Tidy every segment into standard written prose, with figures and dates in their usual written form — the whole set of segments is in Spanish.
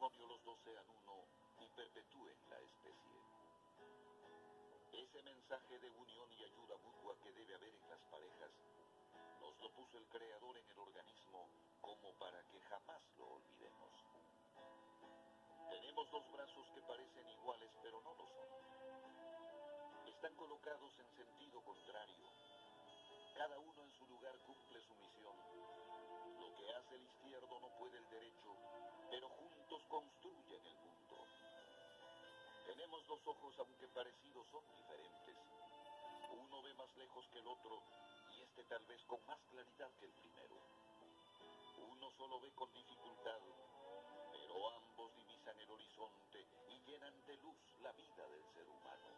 matrimonio los dos sean uno y perpetúen la especie. Ese mensaje de unión y ayuda mutua que debe haber en las parejas, nos lo puso el Creador en el organismo como para que jamás lo olvidemos. Tenemos dos brazos que parecen iguales, pero no lo son. Están colocados en sentido contrario. Cada uno en su lugar cumple su misión. Lo que hace el izquierdo no puede el derecho, pero juntos construyen el mundo. Tenemos dos ojos, aunque parecidos, son diferentes. Uno ve más lejos que el otro, y este tal vez con más claridad que el primero. Uno solo ve con dificultad, pero ambos divisan el horizonte y llenan de luz la vida del ser humano.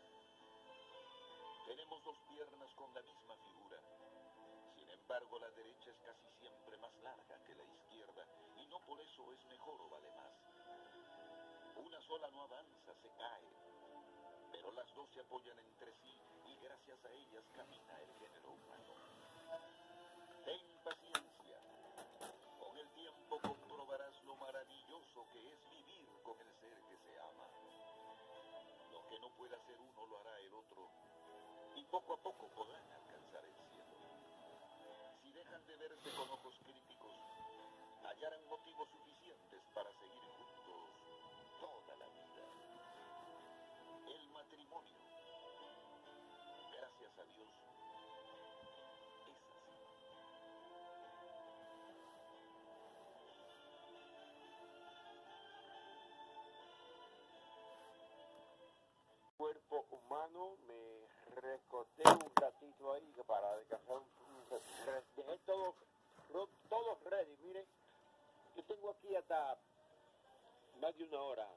Tenemos dos piernas con la misma figura. Sin embargo, la derecha es casi siempre más larga que la izquierda, y no por eso es mejor o vale más. Una sola no avanza, se cae, pero las dos se apoyan entre sí y gracias a ellas camina el género humano. Ten paciencia. Con el tiempo comprobarás lo maravilloso que es vivir con el ser que se ama. Lo que no pueda hacer uno lo hará el otro, y poco a poco podrán alcanzar el cielo. Si dejan de verse con ojos críticos, hallarán motivos suficientes para seguir juntos toda la vida. El matrimonio, gracias a Dios, es así. Cuerpo humano, me recosté un ratito ahí para descansar dejé todo ready. Miren, yo tengo aquí hasta más de una hora,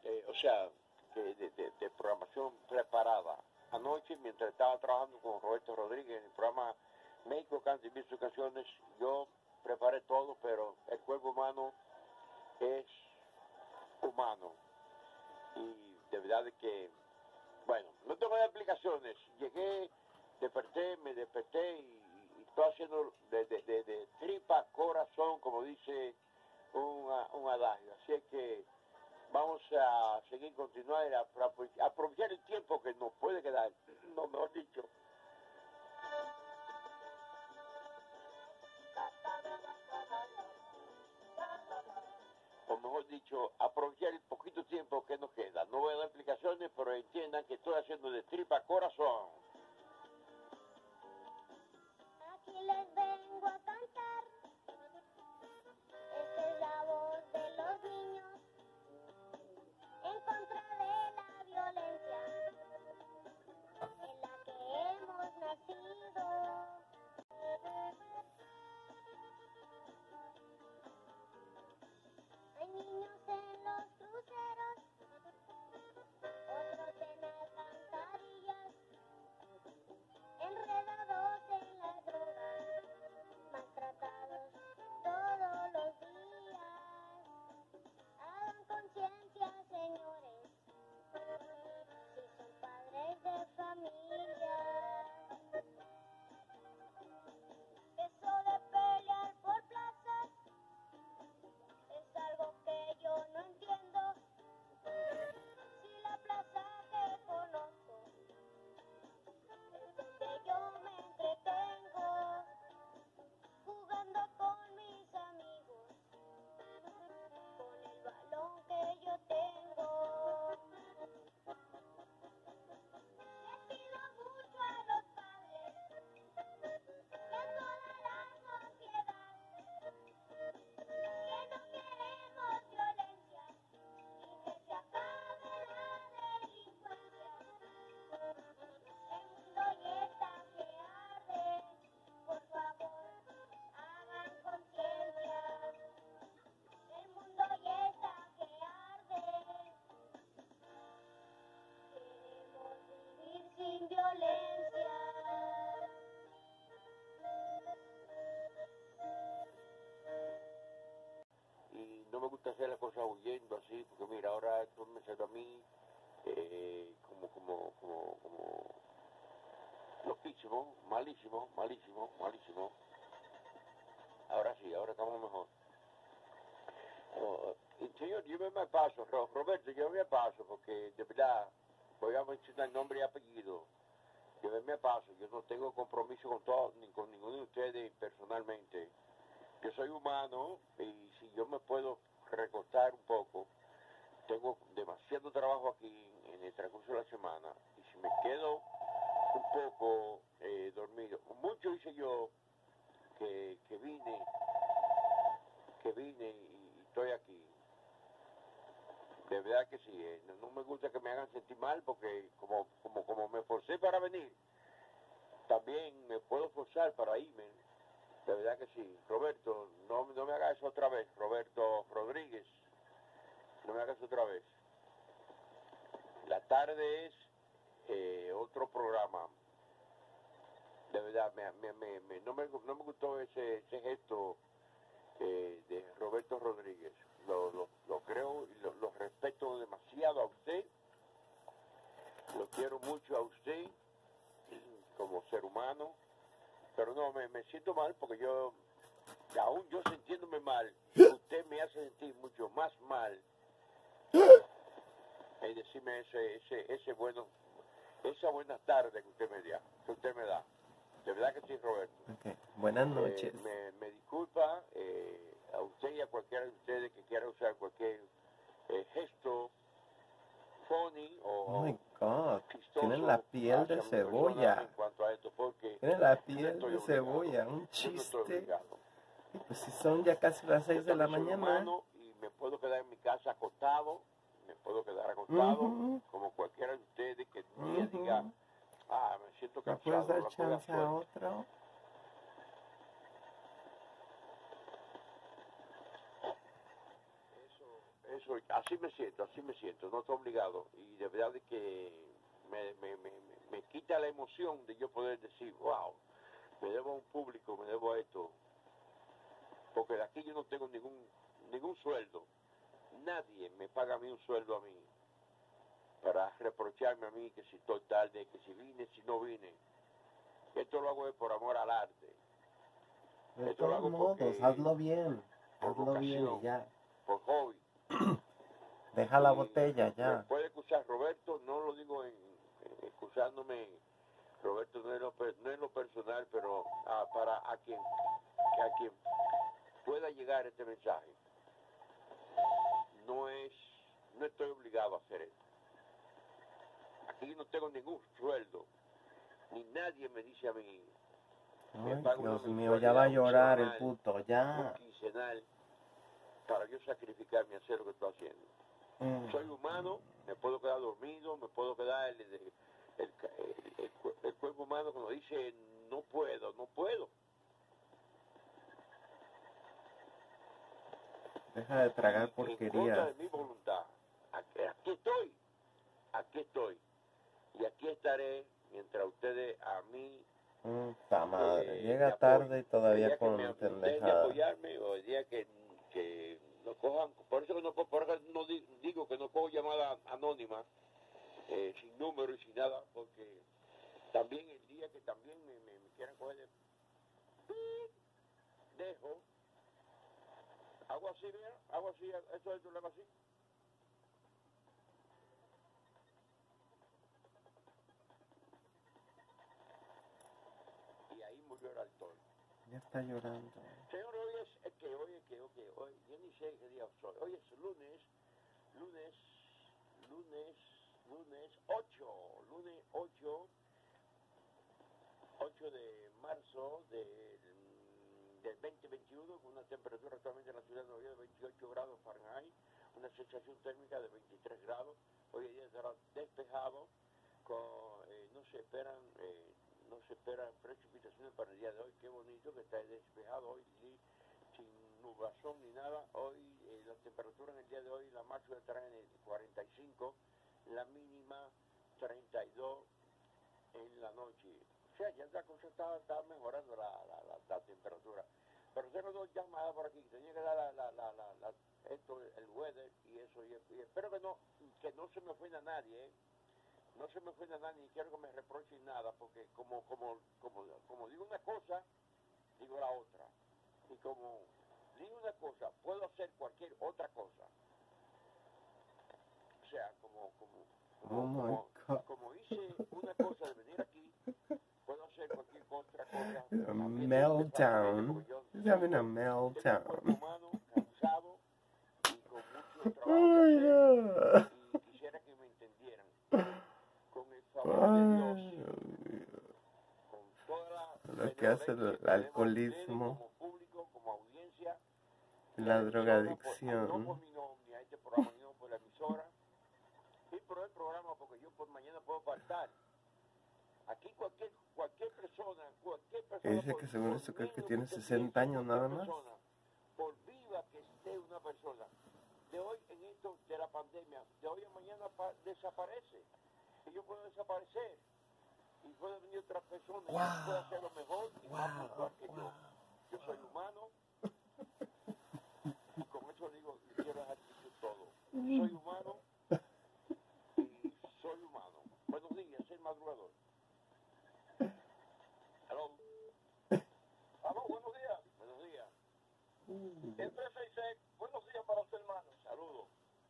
de programación preparada. Anoche, mientras estaba trabajando con Roberto Rodríguez en el programa México Canta y sus canciones, yo preparé todo, pero el cuerpo humano es humano. Y de verdad de que, bueno, no tengo explicaciones. Llegué, me desperté y estoy haciendo de tripa corazón, como dice un adagio. Así es que vamos a seguir, continuar, aprovechar el tiempo que nos puede quedar, no, mejor dicho. O mejor dicho, aprovechar el poquito tiempo que nos queda. No voy a dar explicaciones, pero entiendan que estoy haciendo de tripa corazón. Aquí les vengo a cantar. Esta es la voz de los niños en contra de la violencia en la que hemos nacido. Hay niños en los cruceros, otros en alcantarillas, enredados en las drogas, maltratados todos los días. Hagan conciencia, señores, si son padres de familia. Eso de pelear por plazas es algo que yo no entiendo. Si la plaza que conozco es donde yo me entretengo, jugando con mis amigos, con el balón que yo tengo. Le pido mucho a los padres y a toda la sociedad que no queremos violencia y que se acabe la delincuencia. El mundo ya está que arde, por favor, hagan conciencia. El mundo ya está que arde, queremos vivir sin violencia. Y no me gusta hacer las cosas huyendo así, porque mira, ahora esto me salió a mí como loquísimo, malísimo. Ahora sí, ahora estamos mejor. Señor, lléveme al paso, Roberto, lléveme al paso, porque de verdad, voy a mencionar nombre y apellido. Lléveme al paso, yo no tengo compromiso con todos, ni con ninguno de ustedes personalmente. Yo soy humano y si yo me puedo recostar un poco, tengo demasiado trabajo aquí en el transcurso de la semana, y si me quedo un poco dormido, mucho hice yo que vine y estoy aquí. De verdad que sí, no me gusta que me hagan sentir mal porque como me esforcé para venir, también me puedo forzar para irme. De verdad que sí. Roberto, no me hagas eso otra vez. Roberto Rodríguez, no me hagas otra vez. La tarde es otro programa. De verdad, no me gustó ese gesto de Roberto Rodríguez. Lo creo y lo respeto demasiado a usted. Lo quiero mucho a usted como ser humano. Pero no, me siento mal porque aún yo sintiéndome mal, usted me hace sentir mucho más mal en decirme esa buena tarde que usted me da. De verdad que sí, Roberto. Okay. Buenas noches. Me disculpa a usted y a cualquiera de ustedes que quiera usar cualquier gesto funny Oh my o God, chistoso tienen la piel de hacia mi persona cebolla. en cuanto a esto, porque Tienen la yo no piel estoy de obligado. cebolla, un Yo no estoy chiste. obligado. Y pues si son ya casi las 6 de la Yo soy mañana. humano y me puedo quedar en mi casa acostado, como cualquiera de ustedes que un día diga, me siento ¿Le cansado. puedes dar la cosa chance a fuerte. otro? Eso, así me siento, no estoy obligado. Y de verdad de que me quita la emoción de yo poder decir, wow, me debo a un público, me debo a esto. Porque de aquí yo no tengo ningún sueldo. Nadie me paga a mí un sueldo a mí para reprocharme a mí que si estoy tarde, que si vine, si no vine. Esto lo hago por amor al arte. De Esto lo todos hago modos, porque, hazlo bien. por Hazlo bien y vocación, ya. por hobby. Deja la Y botella me ya. puede excusar Roberto, no lo digo excusándome, Roberto no es lo personal, pero para a quien pueda llegar este mensaje, no estoy obligado a hacer esto. Aquí no tengo ningún sueldo, ni nadie me dice a mí, me Ay, paga una Dios mío, ya va a llorar el semanal, puto, ya. un quincenal, para yo sacrificarme a hacer lo que estoy haciendo. Soy humano, me puedo quedar dormido, me puedo quedar el cuerpo humano cuando dice no puedo. Deja de tragar En contra porquería. de mi voluntad. Aquí estoy. Y aquí estaré mientras ustedes a mí Puta madre, llega me apoyen. tarde y El todavía día que con me dejen de pendejada. apoyarme o el día que no cojan, por eso no digo que no cojo llamadas anónimas, sin número y sin nada, porque también el día que también me quieran coger dejo, hago así, mira, eso es lo hago así. Y ahí murió el actor. Ya está llorando. Señor, hoy, yo ni sé qué día soy. Hoy es lunes 8 de marzo del 2021, con una temperatura actualmente en la ciudad de Nueva York de 28 grados Fahrenheit, una sensación térmica de 23 grados. Hoy el día estará despejado, no se esperan precipitaciones para el día de hoy. Qué bonito que está despejado hoy, sin nublación ni nada. Hoy la temperatura en el día de hoy, la máxima estará en el 45, la mínima 32 en la noche. O sea, ya la cosa está mejorando la temperatura. Pero tengo dos llamadas por aquí, tenía que dar el weather y eso, y espero que no se me ofenda a nadie, no se me ofenda a nadie, ni quiero que me reprochen nada, porque como digo una cosa, digo la otra, y como digo una cosa, puedo hacer cualquier otra cosa, meltdown. He's having a cuerpo meltdown. humano cansado y con mucho trabajo Ay, que no. hacer, y quisiera que me entendieran. Con el favor de Dios, Ay, con toda la lo que hace el benevolencia que tenemos alcoholismo, como público, como audiencia, la no por drogadicción. mi nombre, a este programa, no por la emisora, y por el programa, porque yo por mañana puedo faltar. Aquí cualquier persona Dice por, que según por eso creo que mínimo tiene usted 60 piense, años cualquier nada más. persona, por viva que esté una persona, de hoy en esto de la pandemia, de hoy a mañana desaparece. Y yo puedo desaparecer. Y puede venir otra persona y puede hacerlo mejor y más puntual que yo. Yo soy humano. Y con eso digo, y quiero dejar dicho todo. Soy humano y soy humano. Buenos días, el madrugador. Aló. Aló, buenos días. Buenos días. El 366, buenos días para los hermanos. Saludos.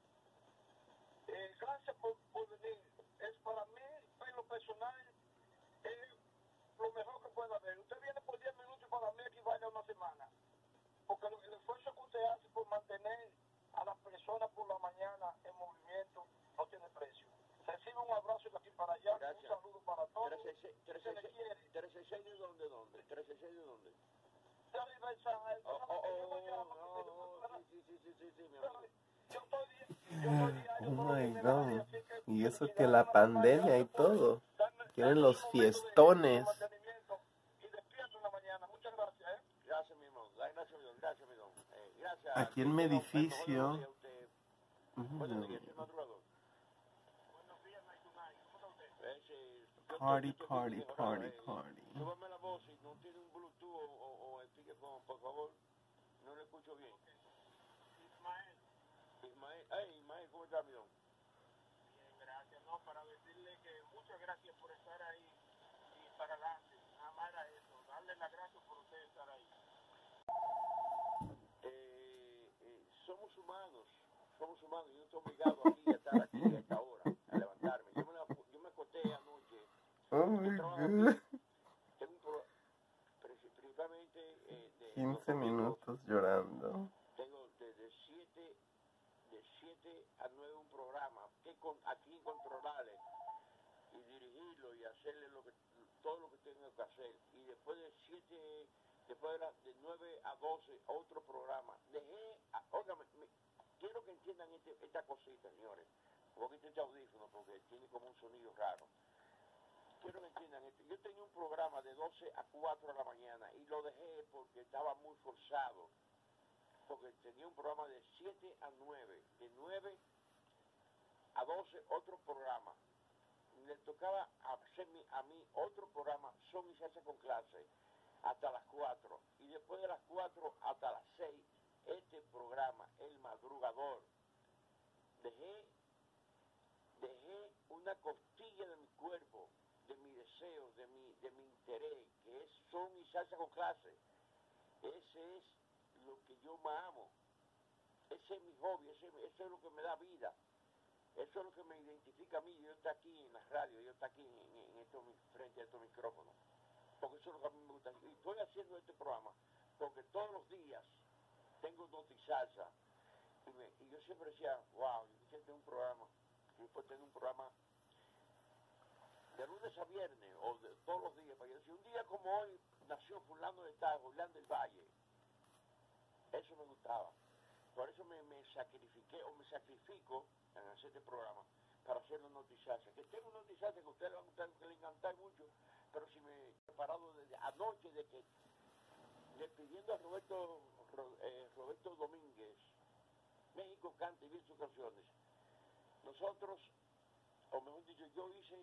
Gracias por venir. Es para mí, en lo personal, es lo mejor que pueda haber. Usted viene por 10 minutos y para mí equivale a una semana. Porque el esfuerzo que usted hace por mantener a las personas por la mañana en movimiento no tiene precio. Recibe un abrazo de aquí para allá. Gracias. Un saludo para todos. 366 de dónde? 366 de dónde? De Riverside. Sí, mi amigo. Oh my God. Y eso que la pandemia y todo. Quieren los fiestones. Gracias, mi hermano. Gracias, mi don. Gracias. Aquí en mi edificio. Buenos días, el madrugador. Party, party, party, party. Súbame la voz, si no tiene un Bluetooth o el speakerphone, por favor. No lo escucho bien. Ismael, Ismael, ¿cómo está, mi don? Bien, gracias. No, para decirle que muchas gracias por estar ahí y para adelante. Nada más era eso. Darle las gracias por usted estar ahí. Somos humanos. Yo no estoy obligado aquí a estar aquí a esta hora, a levantarme. Yo me acosté anoche. Oh my God. Principalmente 15 minutos llorando. tengo de 7 a 9 un programa aquí incontrolable y dirigirlo y hacerle todo lo que tengo que hacer. Y después de 9 a 12 otro programa. Óigame, quiero que entiendan esta cosita, señores. Voy a quitar este audífono porque tiene como un sonido raro. Quiero que entiendan esto. Yo tenía un programa de 12 a 4 de la mañana y lo dejé porque estaba muy forzado. Porque tenía un programa de 7 a 9. De 9 a 12 otro programa. Le tocaba hacer a mí otro programa, Son y Salsa con Clase, hasta las 4. Y después de las 4 hasta las 6, este programa, El Madrugador. Dejé una costilla de mi cuerpo, de mi deseo, de mi interés, que es Son y Salsa con Clase. Ese es lo que yo más amo. Ese es mi hobby, eso es lo que me da vida. Eso es lo que me identifica a mí. Yo estoy aquí en la radio, yo estoy aquí frente a estos micrófonos. Porque eso es lo que a mí me gusta. Y estoy haciendo este programa porque todos los días tengo Notisalsa. Y yo siempre decía, wow, yo quisiera tener un programa. Y después tener un programa de lunes a viernes o de todos los días. Para yo decir, un día como hoy nació fulano de tal, Julián del Valle. Eso me gustaba. Por eso me sacrifiqué o me sacrifico en hacer este programa para hacer una notización. Que tengo una notización que a ustedes le va a gustar, que le encantar mucho, pero si me he preparado desde anoche de que despidiendo a Roberto Domínguez, México canta y bien sus canciones. Nosotros, o mejor dicho, yo hice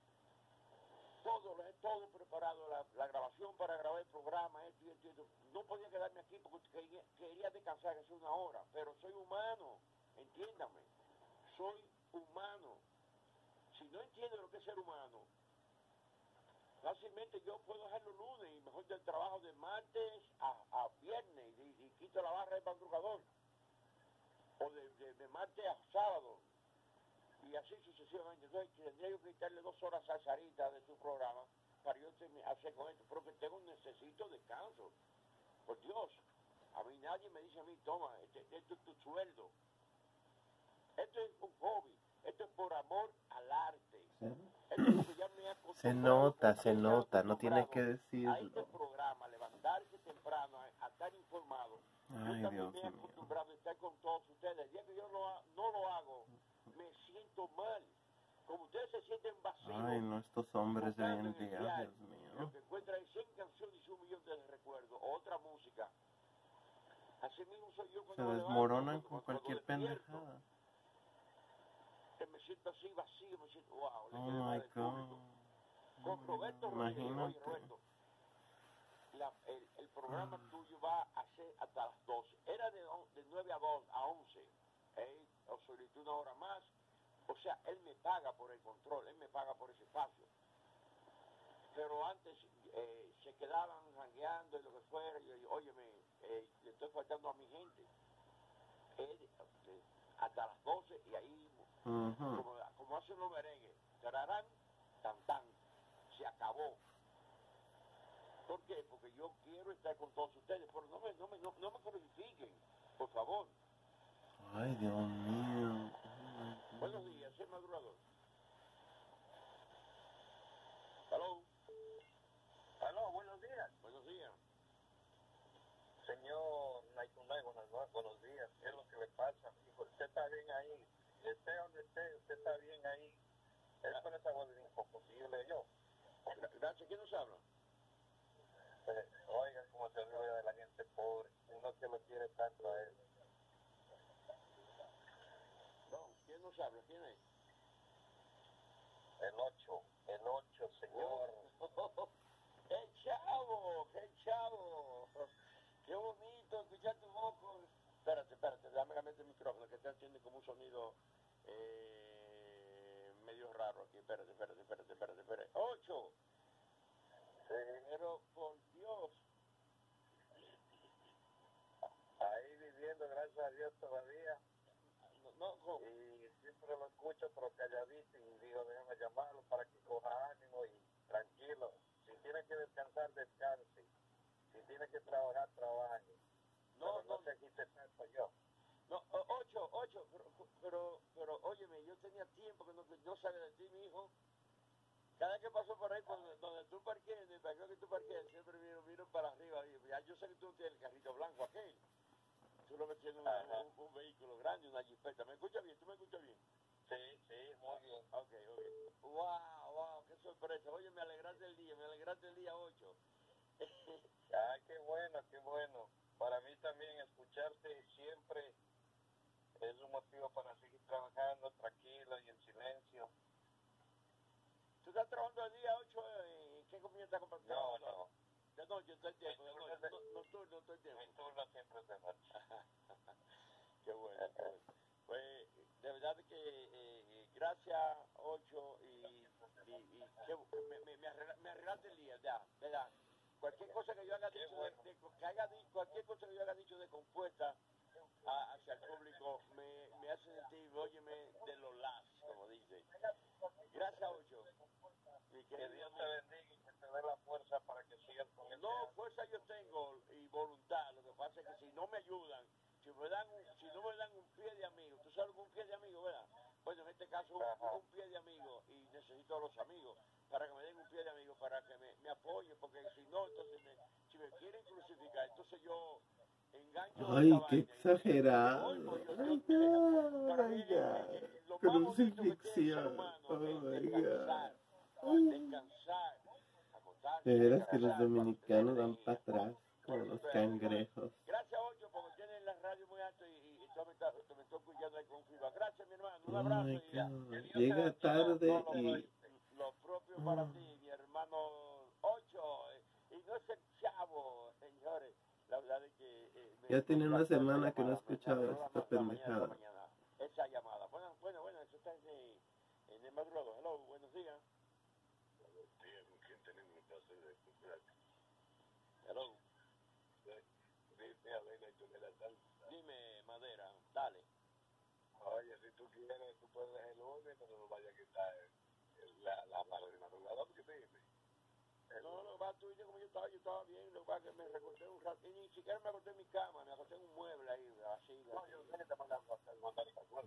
todo preparado, la grabación para grabar el programa, esto. No podía quedarme aquí porque quería descansar, hace una hora, pero soy humano, entiéndame, soy humano. Si no entiendo lo que es ser humano, fácilmente yo puedo dejarlo lunes y mejor del trabajo de martes a viernes y quito la barra del madrugador, o de martes a sábado. Y así sucesivamente. Entonces tendría yo que quitarle 2 horas a Sarita de su programa para yo hacer con esto, porque necesito descanso. Por Dios, a mí nadie me dice a mí, toma, esto es tu sueldo. Esto es un hobby, esto es por amor al arte. Esto es porque ya me he acostumbrado, Se nota, no tienes que a este decirlo. programa, levantarse temprano, a estar informado. Yo Ay, también Dios me he mío. acostumbrado a estar con todos ustedes. El día que yo no lo hago, me siento mal. Como ustedes se sienten vacíos. Ay, no, estos hombres de hoy en día, diario, Dios mío. lo que encuentran es 100 canciones y 1.000.000 de recuerdos, otra música. Así mismo soy yo Se cuando me desmoronan levanto, con cuando cualquier despierto, pendejada. que me siento así vacío, me siento, wow, le Oh quedé mal my al público. God. Con Roberto Rodríguez, oye Imagínate. Roberto, el programa tuyo va a ser hasta las 12. Era de 9 a 11. O solicito una hora más. O sea, él me paga por el control, él me paga por ese espacio. Pero antes se quedaban jangueando y lo que fuera. Y yo digo, óyeme, le estoy faltando a mi gente. Hasta las 12 y ahí, como hacen los merengues, tararán, tan tan, se acabó. ¿Por qué? Porque yo quiero estar con todos ustedes, pero no me crucifiquen, por favor. Ay, Dios mío. Buenos días, soy madurador. Hello. Aló, buenos días. Buenos días. Señor Naitunay, buenos días. ¿Qué es lo que le pasa? Hijo, usted está bien ahí. Esté donde esté, usted está bien ahí. Es con esa voz imposible yo. Gracias, ¿quién nos habla? Oiga, cómo se olvida de la gente pobre. Uno que lo quiere tanto a él. No, ¿quién nos habla? ¿Quién es? El 8, señor. ¡Qué chavo! ¡Qué chavo! ¡Qué bonito escuchar tu voz! Espérate, déjame cambiar el micrófono, que está haciendo como un sonido medio raro aquí. Espérate. 8. Sí. Pero, por Dios. Ahí viviendo, gracias a Dios todavía. No. Y siempre lo escucho, pero calladito. Y digo, déjame llamarlo para que coja ánimo y tranquilo. Si tiene que descansar, descanse. Si tiene que trabajar, trabaje. No se agite tanto yo. No, 8, pero, óyeme, yo tenía tiempo que no sabía de ti, mi hijo. Cada vez que paso por ahí, por donde tú parqueas, en el parqueo que tú parqueas, siempre miro para arriba. Y ya yo sé que tú tienes el carrito blanco aquel. Tú lo que tienes un vehículo grande, una jipeta. ¿Me escuchas bien? ¿Tú me escuchas bien? Sí, muy bien. Ok. Wow, qué sorpresa. Oye, me alegraste el día 8. Qué bueno. Para mí también escucharte siempre es un motivo para seguir trabajando tranquilo y en silencio. ¿Tú estás trabajando el día 8? ¿En qué compañía estás comprando? No. De noche, todo el tiempo, de noche. Nocturno, todo el tiempo. Mi turno siempre es de noche. Qué bueno. Pues, de verdad que gracias, 8, y me arreglaste el día, ya, ¿verdad? Cualquier cosa que yo haya dicho, cualquier cosa que yo haya dicho de compuesta hacia el público, me hace sentir, óyeme, de los las, como dice. Gracias, 8. Que Dios te bendiga y que te dé la fuerza para que sigas con el No, fuerza yo tengo y voluntad. Lo que pasa es que si no me ayudan, si no me dan un pie de amigo, ¿tú sabes lo que es un pie de amigo, verdad? Bueno, en este caso un pie de amigo, y necesito a los amigos para que me den un pie de amigo, para que me apoyen, porque si no, entonces si me quieren crucificar, entonces yo engancho. Ay, qué exagerado. Crucifixión. Oh my God. Descansar, acostarse. De veras que los dominicanos dan para atrás como los cangrejos. Gracias, 8, porque tienen la radio muy alta y tú me estás escuchando ahí con feedback. Gracias, mi hermano. Un Oh abrazo my y God. Llega tarde y... lo propio para ti, mi hermano 8. Y no es el chavo, señores. La verdad es que... Ya tiene una semana que no escuchaba esta pendejada. Esa llamada. Bueno, eso está en el madrugado. Hello, buenos días. ¿Con quién tenemos el placer de escucharte? Hello. Dime, Madera, dale. Oye, si tú quieres, tú puedes el lunes, pero no vaya a quitar la madrugador que te dice. No, lo más tú dices como yo estaba bien, lo que pasa es que me recosté un rato, y ni siquiera me acosté en mi cama, me acosté en un mueble ahí, así. No, yo sé que te mandan a hacer mandar el acuerdo.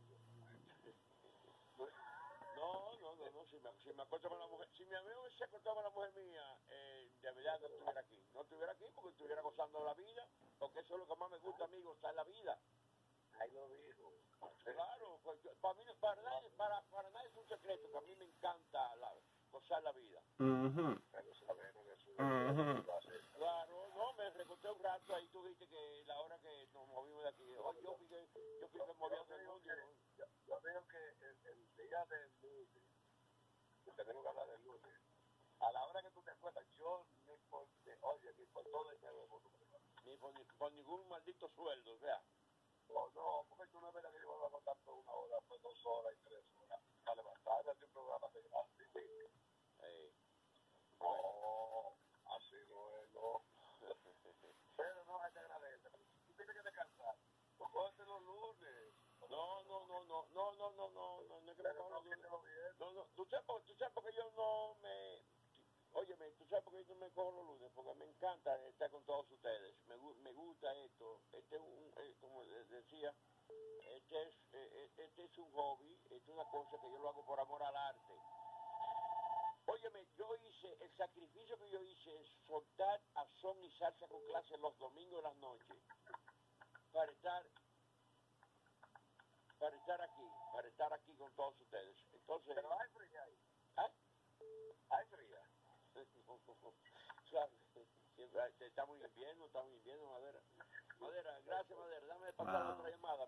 No, si me acuesto con la mujer, si mi amigo se acostaba con la mujer mía, de verdad no estuviera aquí. No estuviera aquí porque estuviera gozando la vida, porque eso es lo que más me gusta, amigo, gozar la vida. Ahí lo dijo. Claro, pues para mí, para nadie es un secreto, que a mí me encanta gozar la vida. Pero sabemos de su Claro, no, me recosté un rato, ahí tú viste que la hora que nos movimos de aquí, yo fui que moviendo el mundo. Yo veo que el día del lunes, que tenemos que hablar del lunes, a la hora que tú te acuerdas, yo ni por todo el nuevo, Ni por ningún maldito sueldo, o sea. no, porque tú no ves que yo voy a contar por 1 hora, pues 2 horas y 3 horas, a levantarme de un programa de grande. No, así no es, no. Pero no, hay que agradecer. Tú tienes que descansar. Tú cógete los lunes. No, es que me cojo los lunes. No, tú sabes por qué yo no me... Óyeme, tú sabes por qué yo no me cojo los lunes, porque me encanta estar con todos ustedes, me gusta esto, este es como les decía, este es un hobby, este es una cosa que yo lo hago por amor al arte. Óyeme, el sacrificio que yo hice es soltar a son y salsa con clase los domingos en las noches, para estar aquí con todos ustedes. Entonces, Pero hay fría ahí. ¿ah? Hay fría. Claro, estamos en invierno, Madera. Gracias, Madera. Dame pasar otra llamada.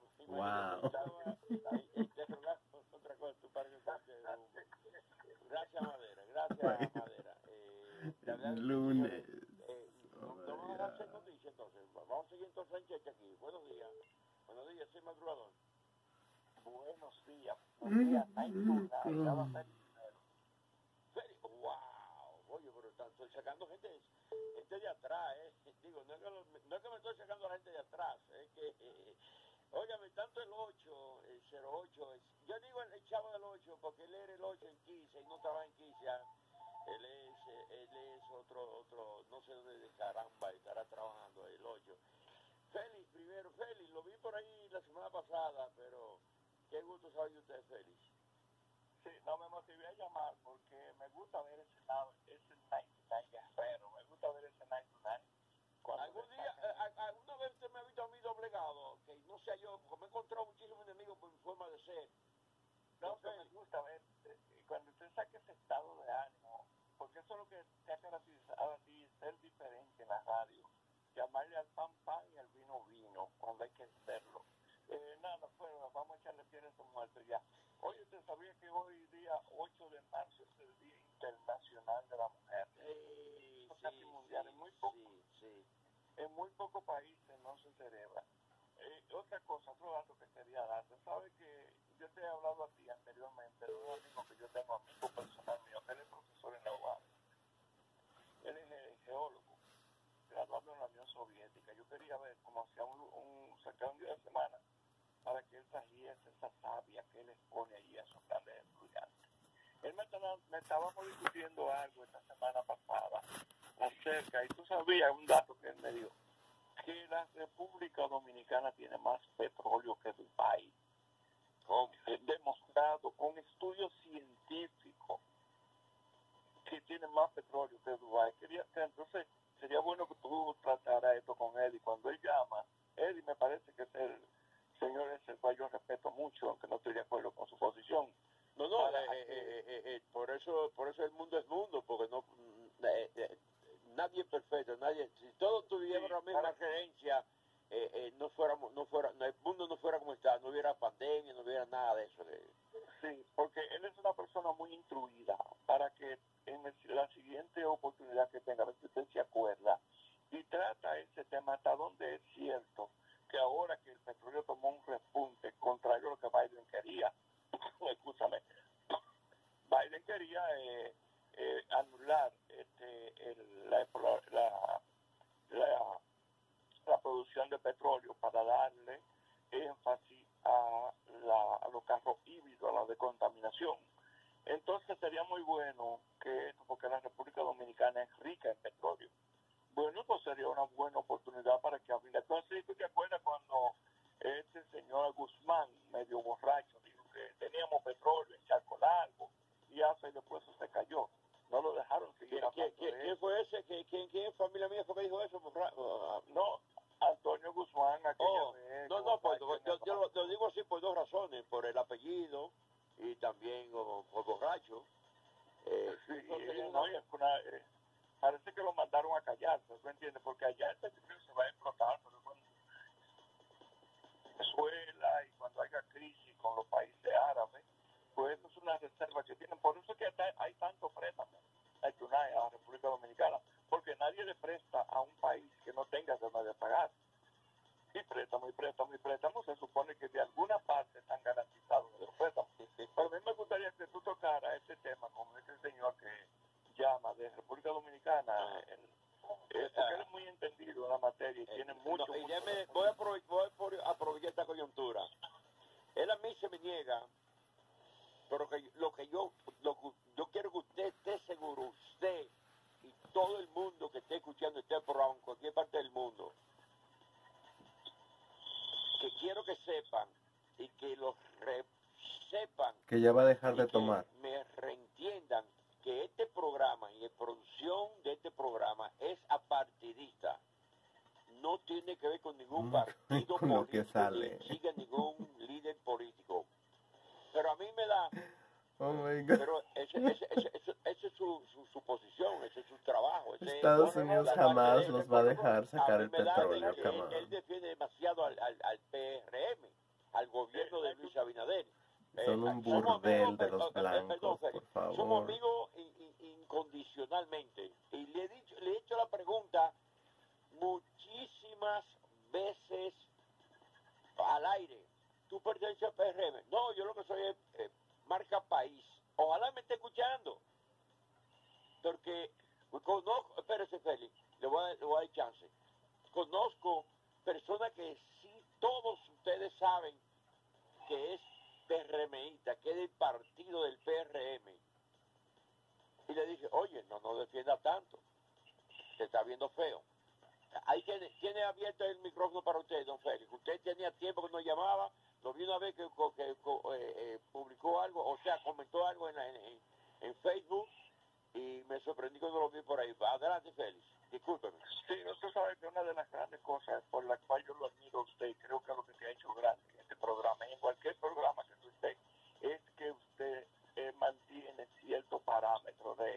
Otra cosa, tú para que Gracias, Madera. Lunes. No vamos a hacer noticias entonces. Vamos a seguir entonces en Cheche aquí. Buenos días, soy madrugador. Buenos días. Night to night. Wow, oye, pero estoy sacando gente de atrás, digo, no es que me estoy sacando a la gente de atrás, es que, óigame, tanto el 8, el 08, yo digo el chavo del 8 porque él era el 8 en Quisa y no estaba en Quisa, él es otro, no sé dónde de caramba estará trabajando el 8. Félix, lo vi por ahí la semana pasada, pero qué gusto saber de usted, Félix. Sí, no me motivé a llamar porque me gusta ver ese night to night guerrero, me gusta ver ese night to night. ¿Alguna vez usted me ha visto a mí doblegado? Que no sé yo, porque me he encontrado muchísimos enemigos por mi forma de ser. No, pero me gusta ver, cuando usted saque ese estado de ánimo, porque eso es lo que te ha caracterizado a ti, ser diferente en la radio, llamarle al pan y al vino, cuando hay que hacerlo. Nada, pues vamos a echarle piedra a esos muertos ya. Oye, ¿usted sabía que hoy día 8 de marzo es el Día Internacional de la Mujer? Casi mundial, en muy pocos países no se celebra. Otra cosa, otro dato que quería darte, ¿sabes que yo te he hablado a ti anteriormente de un amigo que yo tengo, amigo personal mío, que él es profesor en la UAM? Él es geólogo, graduado en la Unión Soviética. Yo quería ver cómo hacía sacar un día de semana para que él trajese esa savia que él expone allí a sus grandes estudiantes. Él me estábamos discutiendo algo esta semana pasada acerca, y tú sabías un dato que él me dio, que la República Dominicana tiene más petróleo que Dubái, demostrado con estudios científicos que tiene más petróleo que Dubái. Entonces sería bueno que tú trataras esto con Eddie. Cuando él llama, Eddie me parece que es el señor ese cual yo respeto mucho, aunque no estoy de acuerdo con su posición. No, por eso el mundo es mundo, porque no nadie es perfecto, si todos tuviéramos la misma creencia, el mundo no fuera como está, no hubiera pandemia, no hubiera nada de eso. Sí, porque él es una persona muy instruida, para que en la siguiente oportunidad que tenga, a ver si usted se acuerda, y trata ese tema hasta donde es cierto que ahora que el petróleo tomó un repunte, contrario a lo que Biden quería, escúchame, Biden quería anular la producción de petróleo para darle énfasis a los carros híbridos, a la decontaminación. Entonces sería muy bueno que esto, porque la República Dominicana señor Guzmán, medio borracho, dijo que teníamos petróleo en Charco Largo y después se cayó. No lo dejaron seguir. ¿Quién fue ese? ¿Quién familia mía fue que dijo eso? No, Antonio Guzmán. Vez, no, pues yo lo digo así por dos razones, por el apellido y también por borracho. Parece que lo mandaron a callarse, ¿tú entiendes? Porque allá el petróleo se va a explotar, pero cuando Venezuela y cuando haya crisis con los países árabes, pues eso es una reserva que tienen. Por eso es que hay tanto préstamo a la República Dominicana, porque nadie le presta a un país que no tenga forma de pagar. Y préstamo, se supone que de alguna parte están garantizados los préstamos. Pero a mí me gustaría que tú tocaras este tema con este señor que llama de República Dominicana, porque él es muy entendido en la materia y tiene mucho... Voy a aprovechar esta coyuntura. Él a mí se me niega, pero yo quiero que usted esté seguro, usted y todo el mundo que esté escuchando este programa en cualquier parte del mundo, que quiero que sepan y que los sepan que ya va a dejar de tomar. Me reentiendan que este programa y la producción de este programa es apartidista. No tiene que ver con ningún partido con lo que político, sale. ni siga ningún líder político. Pero a mí me da... Oh my God. Pero esa es su posición, ese es su trabajo. Estados Unidos jamás los va a dejar sacar el petróleo, cabrón. Él defiende demasiado al PRM, al gobierno de Luis Abinader. Son un burdel de los blancos, por favor. Somos amigos incondicionalmente. Y le he hecho la pregunta muchísimas veces al aire. ¿Tú perteneces al PRM? No, yo lo que soy es marca país. Ojalá me esté escuchando. Porque conozco, espérese Félix, le voy a dar chance. Conozco personas que sí, todos ustedes saben que es PRMista, que es del partido del PRM. Y le dije, oye, no defienda tanto, se está viendo feo. Ahí tiene abierto el micrófono para usted, don Félix. Usted tenía tiempo que nos llamaba, lo vi una vez que publicó algo, o sea, comentó algo en Facebook, y me sorprendí cuando lo vi por ahí. Adelante, Félix, discúlpeme. Sí, usted sabe que una de las grandes cosas por las cuales yo lo admiro a usted, y creo que es lo que te ha hecho grande en este programa, y en cualquier programa que usted esté, es que usted mantiene cierto parámetro de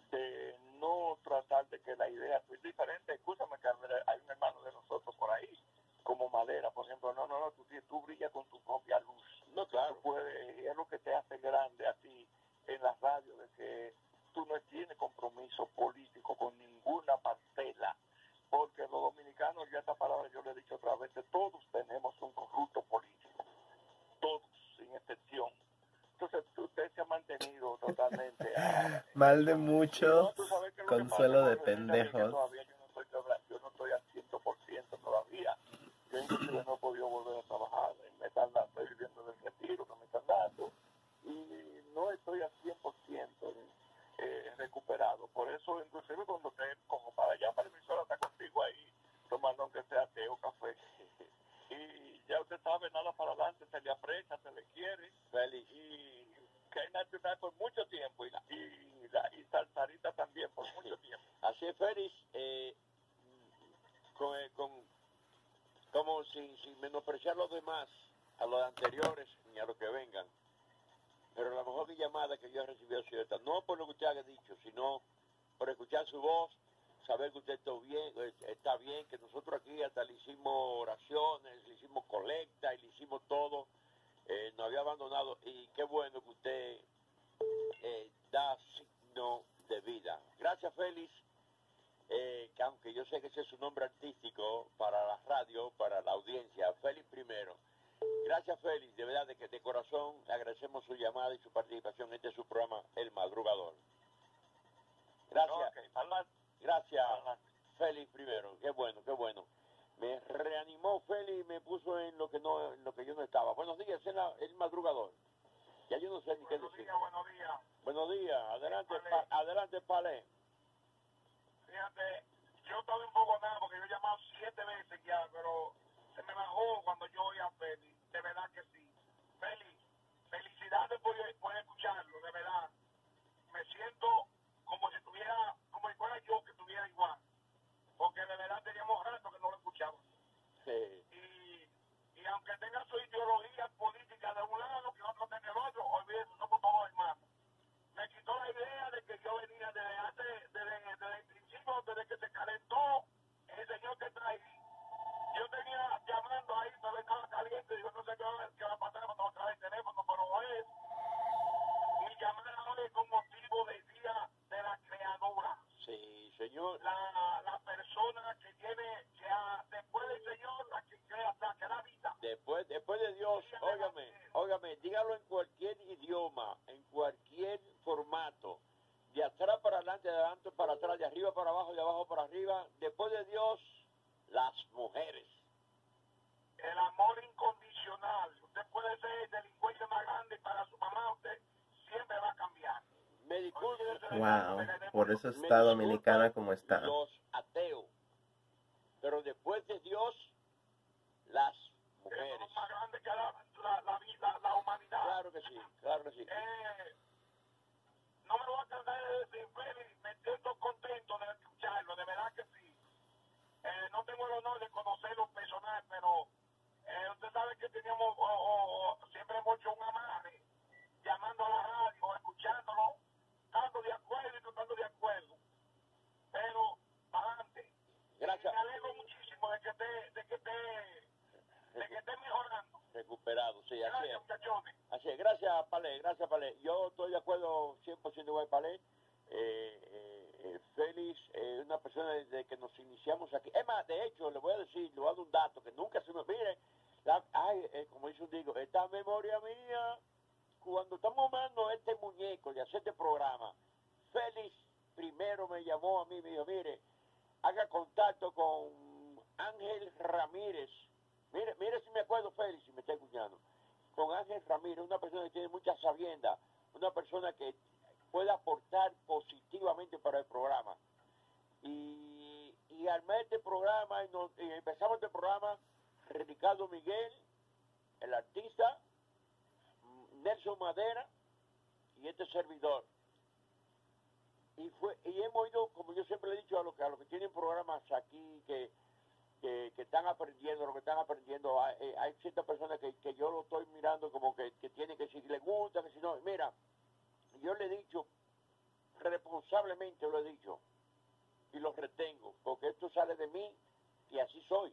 no tratar de que la idea es diferente. Escúchame, Carmen, hay un hermano de nosotros por ahí, como Madera, por ejemplo. No, tú brillas con tu propia luz. No, claro. Es lo que te hace grande a ti en la radio, de que tú no tienes compromiso político con ninguna parcela, porque los dominicanos, ya esta palabra yo le he dicho otra vez, todos tenemos un corrupto político, todos, sin excepción. Entonces usted se ha mantenido totalmente mal de muchos, no, consuelo de pendejos. Todavía yo no estoy al 100% todavía. Yo inclusive no he podido volver a trabajar, estoy viviendo del retiro que me están dando y no estoy al 100% recuperado. Por eso inclusive cuando te como para allá para el emisora está contigo ahí tomando aunque sea té o café. Y ya usted sabe, nada para adelante, se le aprecia, se le quiere. Félix. Y que hay nacional por mucho tiempo y Salsarita también por mucho tiempo. Así es, Félix, como sin menospreciar a los demás, a los anteriores ni a los que vengan. Pero la mejor llamada que yo he recibido ha sido esta, no por lo que usted haya dicho, sino por escuchar su voz, saber que usted está bien, que nosotros aquí hasta le hicimos oraciones, le hicimos colecta y le hicimos todo, nos había abandonado y qué bueno que usted da signo de vida. Gracias, Félix, que aunque yo sé que ese es su nombre artístico para la radio, para la audiencia, Félix primero. Gracias, Félix, de verdad, de corazón le agradecemos su llamada y su participación en este su programa, El Madrugador. Gracias. Gracias, Félix primero. Qué bueno, qué bueno. Me reanimó Félix y me puso en lo que yo no estaba. Buenos días, el Madrugador. Ya yo no sé ni qué decir. Buenos días. Buenos días. Adelante, Palé. Fíjate, yo estaba un poco nada porque yo he llamado 7 veces ya, pero se me bajó cuando yo oí a Félix. de verdad que sí. Felicidades por escucharlo, de verdad. Me siento como si tuviera, como si fuera yo que estuviera igual. Porque de verdad teníamos rato que no lo escuchamos. Sí. Y aunque tenga su ideología política de un lado, que otro tenga el otro, olvídate, somos todos hermanos. Me quitó la idea de que yo venía desde el principio, desde que se calentó el señor que está ahí. Yo tenía llamando ahí, pero estaba caliente, digo, no sé qué va a pasar cuando otra vez el teléfono, pero es mi llamada hoy es con motivo del día de la creadora. Sí, señor. La persona que tiene, después del Señor, la que crea, la que da vida. Después de Dios, óigame, dígalo en cualquier idioma, en cualquier formato, de atrás para adelante, de adelante para atrás, de arriba para abajo, de abajo para arriba. Después de Dios, las mujeres. El amor incondicional. Usted puede ser el delincuente más grande y para su mamá usted siempre va a cambiar. Me disculpe. Wow, por eso está Dominicana como está. Los ateos. Pero después de Dios, las mujeres. Son más grandes que la humanidad. Claro que sí, claro que sí. No me voy a cansar de decir, Félix, me siento contento de escucharlo, de verdad que sí. No tengo el honor de conocerlo personal, pero usted sabe que teníamos, siempre hemos hecho un amarre, llamando a la radio, escuchándolo, estando de acuerdo y no estando de acuerdo. Pero, adelante. Gracias. Me alegro muchísimo de que esté mejorando. Recuperado, sí, así Gracias, es. muchachones. Así es, gracias, Palé. Yo estoy de acuerdo 100% igual, Palé. Félix, una persona desde que nos iniciamos aquí. Es más, de hecho, le voy a decir, le voy a dar un dato que nunca se me olvide. Como dice un digo, esta memoria mía, cuando estamos armando este muñeco de hacer este programa, Félix primero me llamó a mí y me dijo, mire, haga contacto con Ángel Ramírez. Mire si me acuerdo, Félix, si me está escuchando. Con Ángel Ramírez, una persona que tiene mucha sabienda, una persona que puede aportar positivamente para el programa. Y armé este programa, y empezamos este programa, Ricardo Miguel, el artista, Nelson Madera y este servidor. Y hemos ido, como yo siempre le he dicho, a los que tienen programas aquí que están aprendiendo, hay ciertas personas que yo lo estoy mirando como que tienen que si le gusta, que si no, mira, yo le he dicho, responsablemente lo he dicho, y lo retengo, porque esto sale de mí y así soy.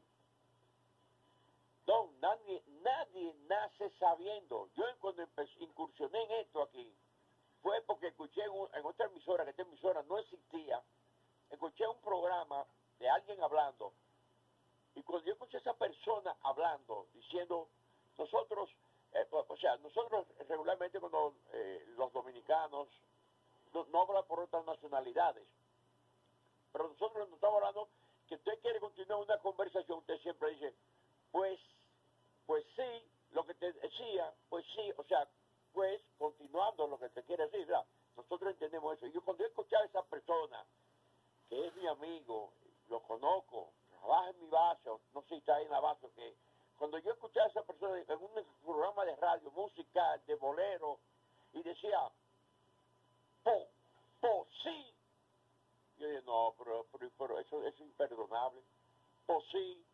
No, nadie nace sabiendo. Yo cuando incursioné en esto aquí, fue porque escuché en otra emisora, que esta emisora no existía, escuché un programa de alguien hablando, y cuando yo escuché a esa persona hablando, diciendo, nosotros regularmente cuando los dominicanos no hablan por otras nacionalidades, pero nosotros nos estamos hablando que usted quiere continuar una conversación, usted siempre dice, pues sí, lo que te decía, pues sí, o sea, pues continuando lo que te quiere decir, ¿verdad? Nosotros entendemos eso. Y yo cuando he escuchado a esa persona, que es mi amigo, lo conozco, trabaja en mi base, no sé si está ahí en la base, que cuando yo escuchaba a esa persona en un programa de radio, musical, de bolero, y decía, sí, yo dije, no, pero eso es imperdonable. Sí,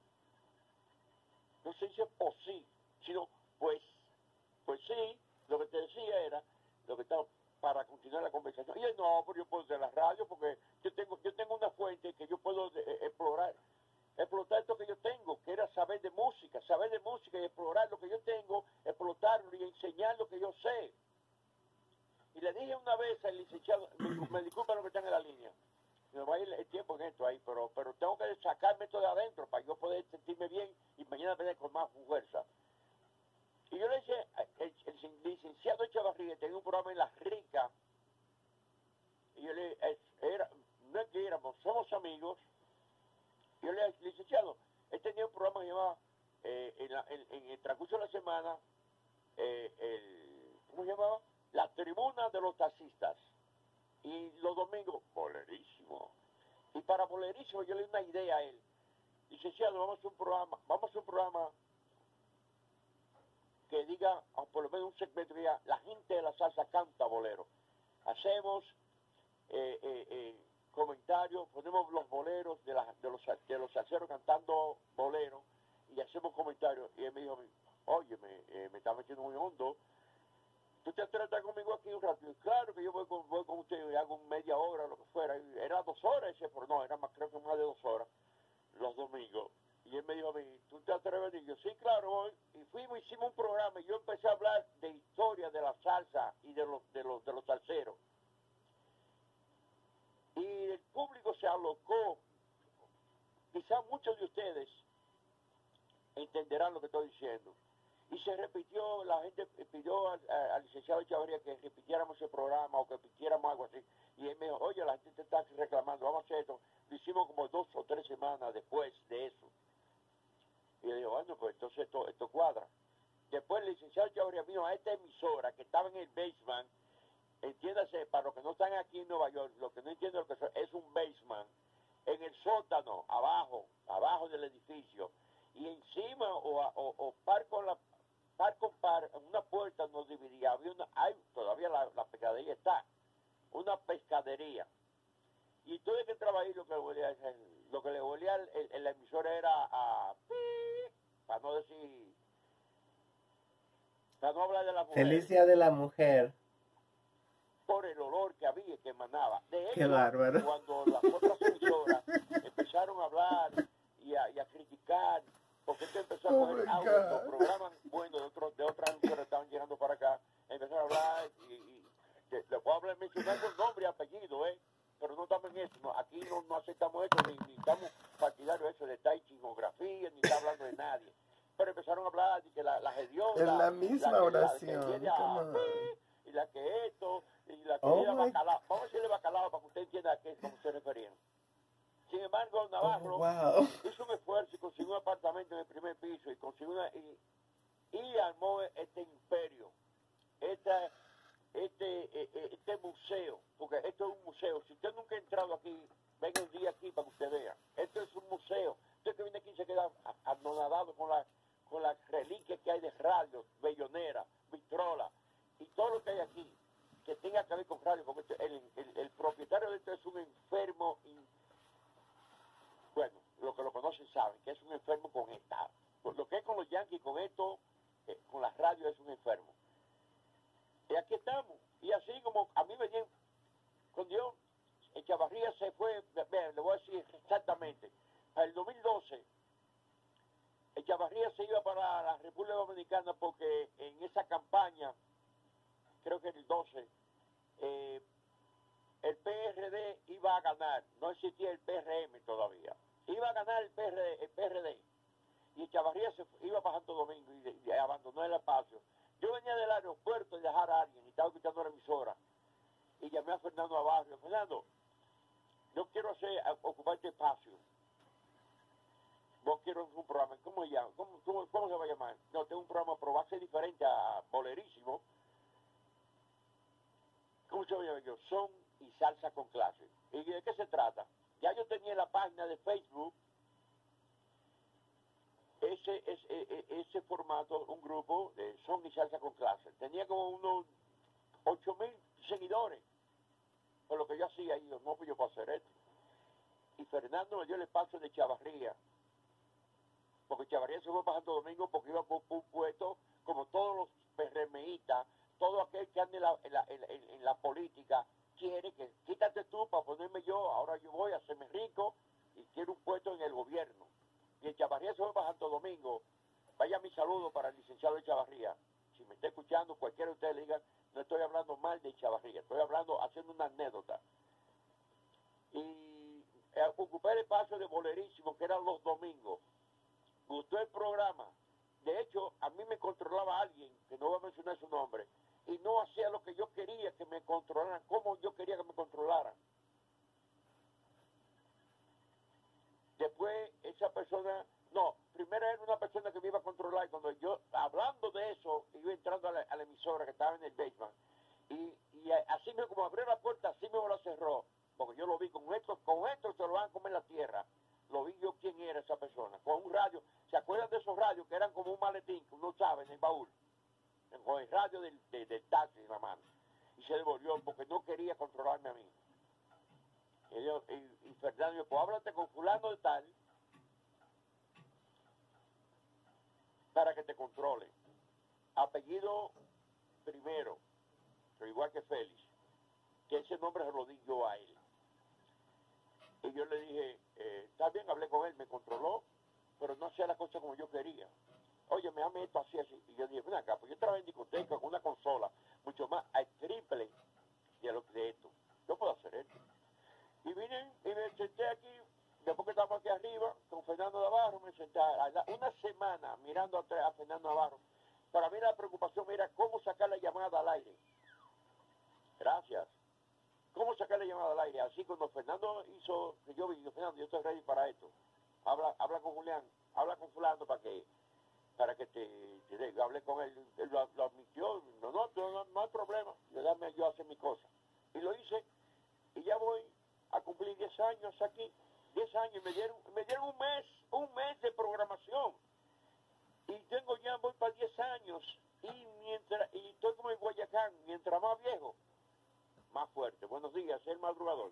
no se dice sí, sino pues sí, lo que te decía era, lo que estaba para continuar la conversación. Y yo, no, pero yo puedo hacer la radio porque yo tengo una fuente que yo puedo explotar esto que yo tengo, que era saber de música y explorar lo que yo tengo, explotarlo y enseñar lo que yo sé. Y le dije una vez al licenciado, me disculpa lo que están en la línea, me va a ir el tiempo en esto ahí, pero tengo que sacarme esto de adentro para yo poder sentirme bien y mañana venir con más fuerza. Y yo le dije, el licenciado Echavarría tenía un programa en La Rica, y yo le no es que éramos, somos amigos, y yo le dije, licenciado, él tenía un programa que llamaba, en el transcurso de la semana, ¿cómo se llamaba? La Tribuna de los Taxistas. Y los domingos, bolerísimo. Y para bolerísimo yo le di una idea a él. Licenciado, vamos a hacer un programa había por lo menos un segmento que decía, la gente de la salsa canta bolero. Hacemos comentarios, ponemos los boleros de los salseros cantando bolero y hacemos comentarios. Y él me dijo, oye, me está metiendo muy hondo. ¿Tú te atreves a estar conmigo aquí un rato? Y claro que yo voy con usted y hago media hora, lo que fuera. Y era 2 horas ese, pero no, era más, creo que más de 2 horas los domingos. Y él me dijo a mí, ¿tú te atreves? Y yo, sí, claro, voy. Y fuimos, hicimos un programa y yo empecé a hablar de historia de la salsa y de los salseros. Y el público se alocó. Quizás muchos de ustedes entenderán lo que estoy diciendo. Y se repitió, la gente pidió al licenciado Echavarría que repitiéramos ese programa o que repitiéramos algo así. Y él me dijo, oye, la gente te está reclamando, vamos a hacer esto. Lo hicimos como 2 o 3 semanas después de eso. Y yo digo, bueno, pues entonces esto cuadra. Después el licenciado Echavarría vino a esta emisora que estaba en el basement. Entiéndase, para los que no están aquí en Nueva York, lo que no entienden lo que es un basement, en el sótano, abajo del edificio, y encima o par con par, en una puerta nos dividía, todavía la pescadería está, una pescadería. Y todo el que entraba ahí lo que le volía la emisora era para no decir, para no hablar de la mujer. Feliz Día de la Mujer. Por el olor que había, que emanaba. De hecho, Qué bárbaro. cuando las otras emisoras empezaron a hablar y a criticar, porque esto empezó a coger audio, los programas buenos de otras emisoras estaban llegando para acá, empezaron a hablar y le puedo hablar, mencionar con nombre y apellido, pero no estamos en eso, no, aquí no aceptamos eso, ni estamos partidarios de eso, de estar en chismografía, ni está hablando de nadie. Pero empezaron a hablar de que la hedionda, Es la misma oración. y la que esto, y la que Oh era my- bacalao. Vamos a decirle bacalao para que usted entienda a qué cómo se referían. Sin embargo, Navarro Wow. hizo un esfuerzo y consiguió un apartamento en el primer piso y consiguió y armó este imperio, este museo, porque esto es un museo. Si usted nunca ha entrado aquí, venga un día aquí para que usted vea. Esto es un museo. Usted que viene aquí se queda anonadado con las reliquias que hay de radio, Bellonera, Vitrola, y todo lo que hay aquí, que tenga que ver con radio, porque el propietario de esto es un enfermo, bueno, los que lo conocen saben que es un enfermo con esta, lo que es con los Yankees, con esto, con las radios es un enfermo. Y aquí estamos, y así como a mí me dieron, cuando yo, Echavarría se fue, le voy a decir exactamente, para el 2012, Echavarría se iba para la República Dominicana porque en esa campaña, creo que en el 12, el PRD iba a ganar, no existía el PRM todavía, iba a ganar el PRD, y Echavarría iba para Santo Domingo y abandonó el espacio. Yo venía del aeropuerto y dejar a alguien, y estaba escuchando la emisora, y llamé a Fernando Navarro. Fernando, yo quiero ocupar este espacio. Vos quiero un programa, ¿cómo se llama? ¿Cómo se va a llamar? No, tengo un programa, pero va a ser diferente a Bolerísimo. ¿Cómo se va a llamar yo? Son y salsa con clase. ¿Y de qué se trata? Ya yo tenía la página de Facebook, ese formato, un grupo de son y salsa con clase. Tenía como unos 8,000 seguidores por lo que yo hacía. Y yo, no, pues yo puedo hacer esto. Y Fernando me dio el espacio de Echavarría, porque Echavarría se fue para Santo Domingo porque iba por un puesto, como todos los PRMistas, todo aquel que ande en la política, quiere que quítate tú para ponerme yo, ahora yo voy a hacerme rico y quiero un puesto en el gobierno. Y Echavarría se fue para Santo Domingo. Vaya mi saludo para el licenciado Echavarría. Si me está escuchando, cualquiera de ustedes le diga, no estoy hablando mal de Echavarría, estoy haciendo una anécdota. Y ocupé el espacio de Bolerísimo, que eran los domingos. Gustó el programa. De hecho, a mí me controlaba alguien, que no voy a mencionar su nombre, y no hacía lo que yo quería que me controlaran, como yo quería que me controlaran. Después, esa persona, primero era una persona que me iba a controlar, y cuando yo, hablando de eso, iba entrando a la emisora que estaba en el basement, y así mismo, como abrió la puerta, así mismo la cerró, porque yo lo vi, con esto se lo van a comer la tierra. Lo vi yo quién era esa persona, con un radio. ¿Se acuerdan de esos radios que eran como un maletín que uno sabe en el baúl? con el radio del taxi en la mano. Y se devolvió porque no quería controlarme a mí. Y Fernando dijo, pues háblate con fulano de tal para que te controle. Apellido primero, pero igual que Félix, que ese nombre se lo di yo a él. Y yo le dije, está bien, hablé con él, me controló, pero no hacía la cosa como yo quería. Oye, me dame esto así, así. Y yo dije, ven acá, pues yo trabajé en discoteca con una consola, mucho más, al triple de esto. Yo puedo hacer esto. Y vine y me senté aquí, después que estábamos aquí arriba, con Fernando Navarro, me senté una semana mirando a Fernando Navarro. Para mí la preocupación era cómo sacar la llamada al aire. Gracias. ¿Cómo sacar la llamada al aire? Así cuando Fernando hizo, que yo vi, Fernando, yo estoy ready para esto. Habla con Julián, habla con fulano para que te hablé con él lo admitió, no hay problema, yo hacer mi cosa. Y lo hice, y ya voy a cumplir 10 años aquí, 10 años, y me dieron un mes de programación. Y voy para 10 años, y estoy como en Guayacán, mientras más viejo, más fuerte. Buenos días, el madrugador.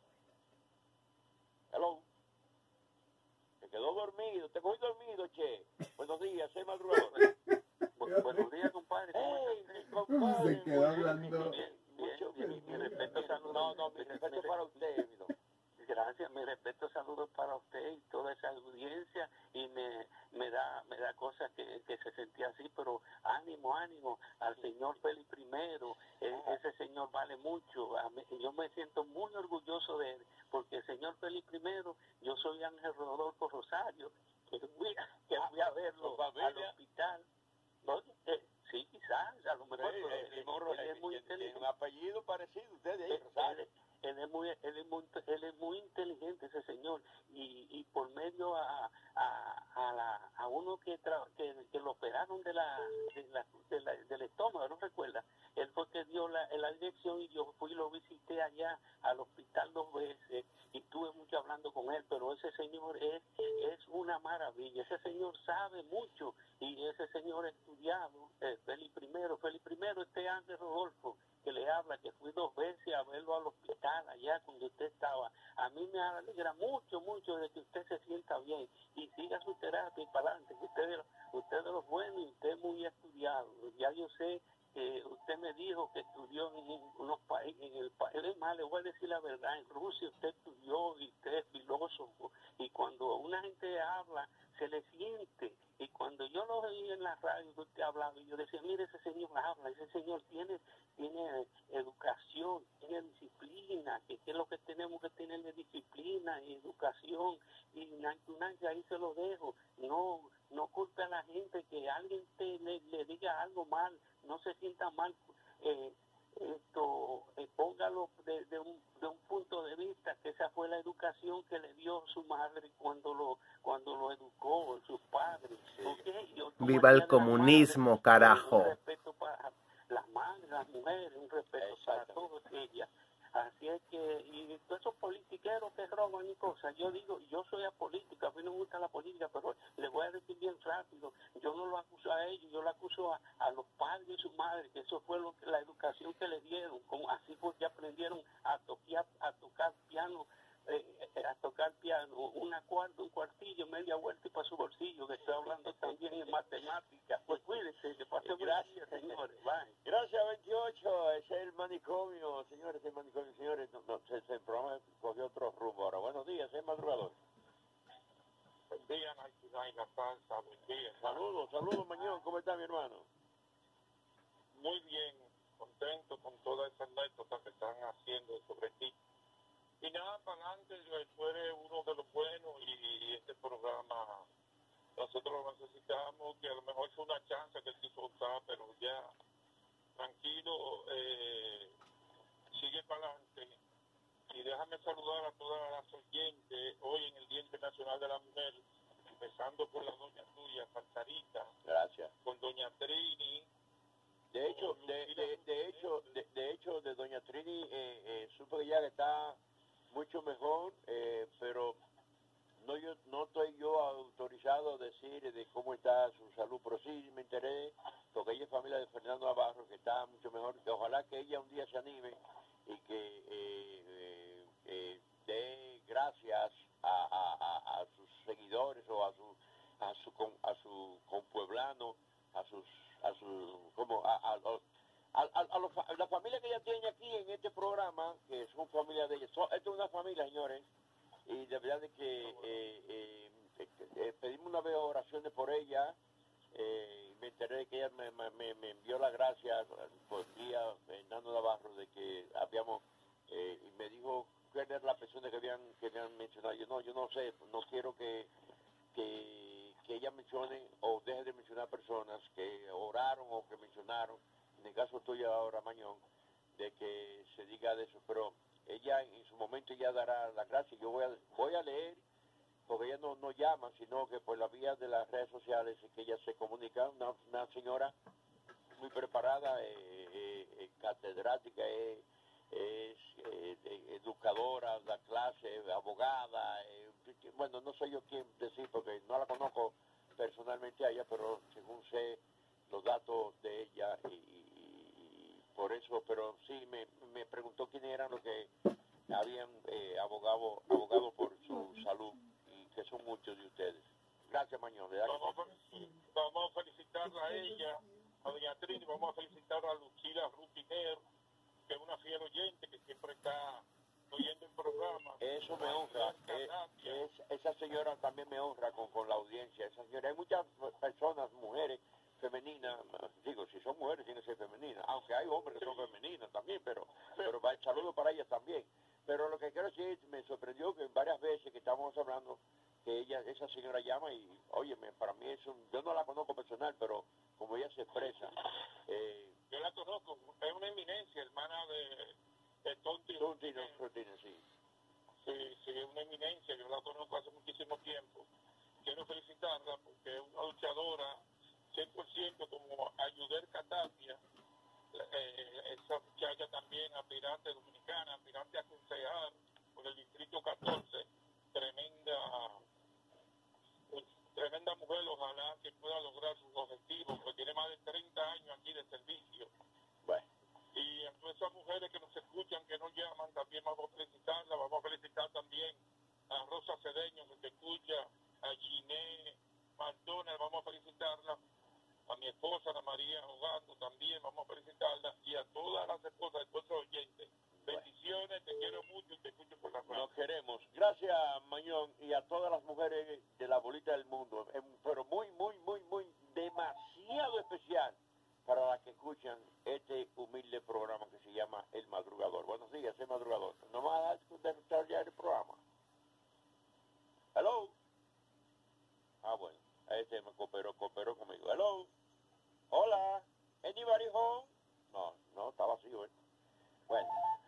Hello. Te quedó dormido, te cogí dormido, che. Buenos días, el madrugador. Buenos días, compadre. Compadre. Se quedó hablando. Mi respeto, saludos. Mi respeto para usted, mi don. Gracias, mi respeto, saludos para usted y toda esa audiencia, y me da cosas que se sentía así, pero ánimo, al señor Félix primero, ese señor vale mucho, yo me siento muy orgulloso de él, porque el señor Félix primero, yo soy Ángel Rodolfo Rosario, que fui a verlo al hospital, ¿no? Sí, quizás, a lo mejor, él es muy inteligente. Un apellido parecido, usted de ahí, Rosario. Él es muy inteligente, ese señor, y por medio a uno que lo operaron del estómago, ¿no recuerda? Él fue que dio la dirección, y yo fui y lo visité allá al hospital 2 veces, y estuve mucho hablando con él, pero ese señor es una maravilla, ese señor sabe mucho, y ese señor estudiado, Félix primero, este Ángel Rodolfo, que le habla, que fui 2 veces a verlo al hospital allá cuando usted estaba. A mí me alegra mucho de que usted se sienta bien y siga su terapia y para adelante, que usted es de los buenos y usted es muy estudiado. Ya yo sé que usted me dijo que estudió en unos países, en el país, es más, le voy a decir la verdad, en Rusia usted estudió y usted es filósofo, y cuando una gente habla, se le siente. Y cuando yo lo oí en la radio que usted hablaba, yo decía, mire, ese señor habla, ese señor tiene educación, tiene disciplina, que es lo que tenemos que tener, de disciplina y educación, y ahí se lo dejo. No culpe a la gente, que alguien le diga algo mal, no se sienta mal, póngalo de un punto de vista, que esa fue la educación que le dio su madre cuando lo educó, sus padres. ¿Okay? Viva el comunismo, carajo. Un respeto para las madres, las mujeres, un respeto para todas ellas. Así es que, y todos esos politiqueros que roban y cosas, yo digo, yo soy apolítico, a mí no me gusta la política, pero le voy a decir bien rápido, yo no lo acuso a ellos, yo lo acuso a los padres y sus madres, que eso fue la educación que les dieron, como así fue que aprendieron a tocar piano, una cuarta, un cuartillo, media vuelta y para su bolsillo, que estoy hablando también en matemáticas. Pues cuídense, que pase gracias, señores. Bye. Gracias, 28, ese es el manicomio, señores, el manicomio, señores, el programa cogió otro rumbo ahora. Buenos días, el madrugador. Buen día, Naina Salsa, buen día. Saludos, Mañón, ¿cómo está mi hermano? Muy bien, contento con todas esas anécdotas que están haciendo sobre ti. Y nada, para adelante, tú eres uno de los buenos, y este programa nosotros lo necesitamos, que a lo mejor fue una chance que él quiso usar, pero ya tranquilo, sigue para adelante. Y déjame saludar a todas las oyentes hoy en el Día Internacional de la Mujer, empezando por la doña tuya, Salsarita. Gracias. Con doña Trini. De hecho, de doña Trini supe que ya está mucho mejor, pero no estoy yo autorizado a decir de cómo está su salud, pero sí me enteré, porque ella es familia de Fernando Navarro, que está mucho mejor, que ojalá que ella un día se anime y que dé gracias a sus seguidores o a su compueblano, a la familia que ella tiene aquí en este programa, que son familia de ella. Esto es una familia, señores, y de verdad de que pedimos una vez oraciones por ella. Me enteré de que ella me envió las gracias por día Fernando Navarro de que habíamos y me dijo quién era la persona que habían mencionado. Yo no sé, no quiero que ella mencione o deje de mencionar personas que oraron o que mencionaron, en el caso tuyo ahora, Mañón, de que se diga de eso, pero ella en su momento ya dará la gracia. Yo voy a leer, porque ella no llama, sino que por la vía de las redes sociales es que ella se comunica, una señora muy preparada, catedrática, es educadora, da clase, abogada, bueno, no soy yo quien decir porque no la conozco personalmente a ella, pero según sé los datos de ella y por eso, pero sí me preguntó quiénes eran los que habían abogado por su salud y que son muchos de ustedes. Gracias, Mañón. Vamos a felicitarla a ella, a doña Trini, vamos a felicitar a Lucila Rutiner, que es una fiel oyente que siempre está oyendo el programa. Eso me honra. Esa señora también me honra con la audiencia. Esa señora, hay muchas personas, mujeres femeninas, digo, si son mujeres tienen que ser femeninas, aunque hay hombres que son femeninas también, pero saludo para ellas también. Pero lo que quiero decir, me sorprendió que varias veces que estábamos hablando, que esa señora llama y, óyeme, para mí yo no la conozco personal, pero como ella se expresa. Yo la conozco, es una eminencia, hermana de Tonti. Sí. Sí, es una eminencia, yo la conozco hace muchísimo tiempo. Quiero felicitarla porque es una luchadora 100% como Ayuder Catapia, esa muchacha también, aspirante dominicana, aspirante a concejal por el distrito 14, tremenda mujer, ojalá que pueda lograr sus objetivos, porque tiene más de 30 años aquí de servicio. Bueno. Y a todas esas mujeres que nos escuchan, que nos llaman, también vamos a felicitarla, vamos a felicitar también a Rosa Cedeño, que te escucha, a Giné McDonald, vamos a felicitarla, a mi esposa, Ana María Hogando, también vamos a felicitarla, y a todas las esposas de nuestros oyentes. Bendiciones, te quiero mucho y te escucho por la radio. Nos queremos. Gracias, Mañón, y a todas las mujeres de la bolita del mundo, pero muy, demasiado especial para las que escuchan este humilde programa que se llama El Madrugador. Buenos días, El Madrugador. No me va a dar ya el programa. Hello. Bueno, este me cooperó conmigo. Hello. Hola. Anybody home? No, está vacío. Bueno.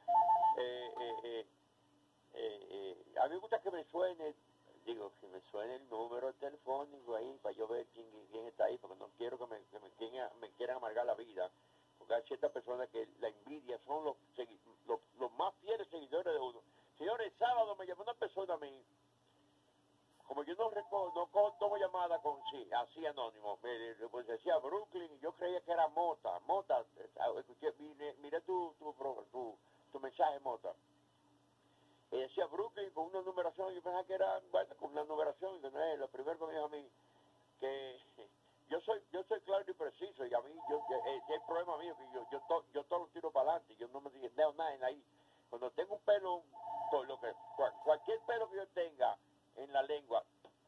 A mí me gusta que me suene el número telefónico ahí para yo ver quién está ahí, porque no quiero que me quieran amargar la vida, porque hay ciertas personas que la envidia son los más fieles seguidores de uno. Señores, el sábado me llamó una persona a mí, como yo no tomo llamada así anónimo, pues decía Brooklyn y yo creía que era Mota, escuché, miré tu mensaje, Mota. Y decía Brooklyn con una numeración, yo pensaba que era, con una numeración, y no es lo primero que me dijo a mí, que yo soy claro y preciso, y a mí, el problema mío, que yo todo lo tiro para adelante, yo no me digo nada en ahí. Cuando tengo un pelo, cualquier pelo que yo tenga en la lengua,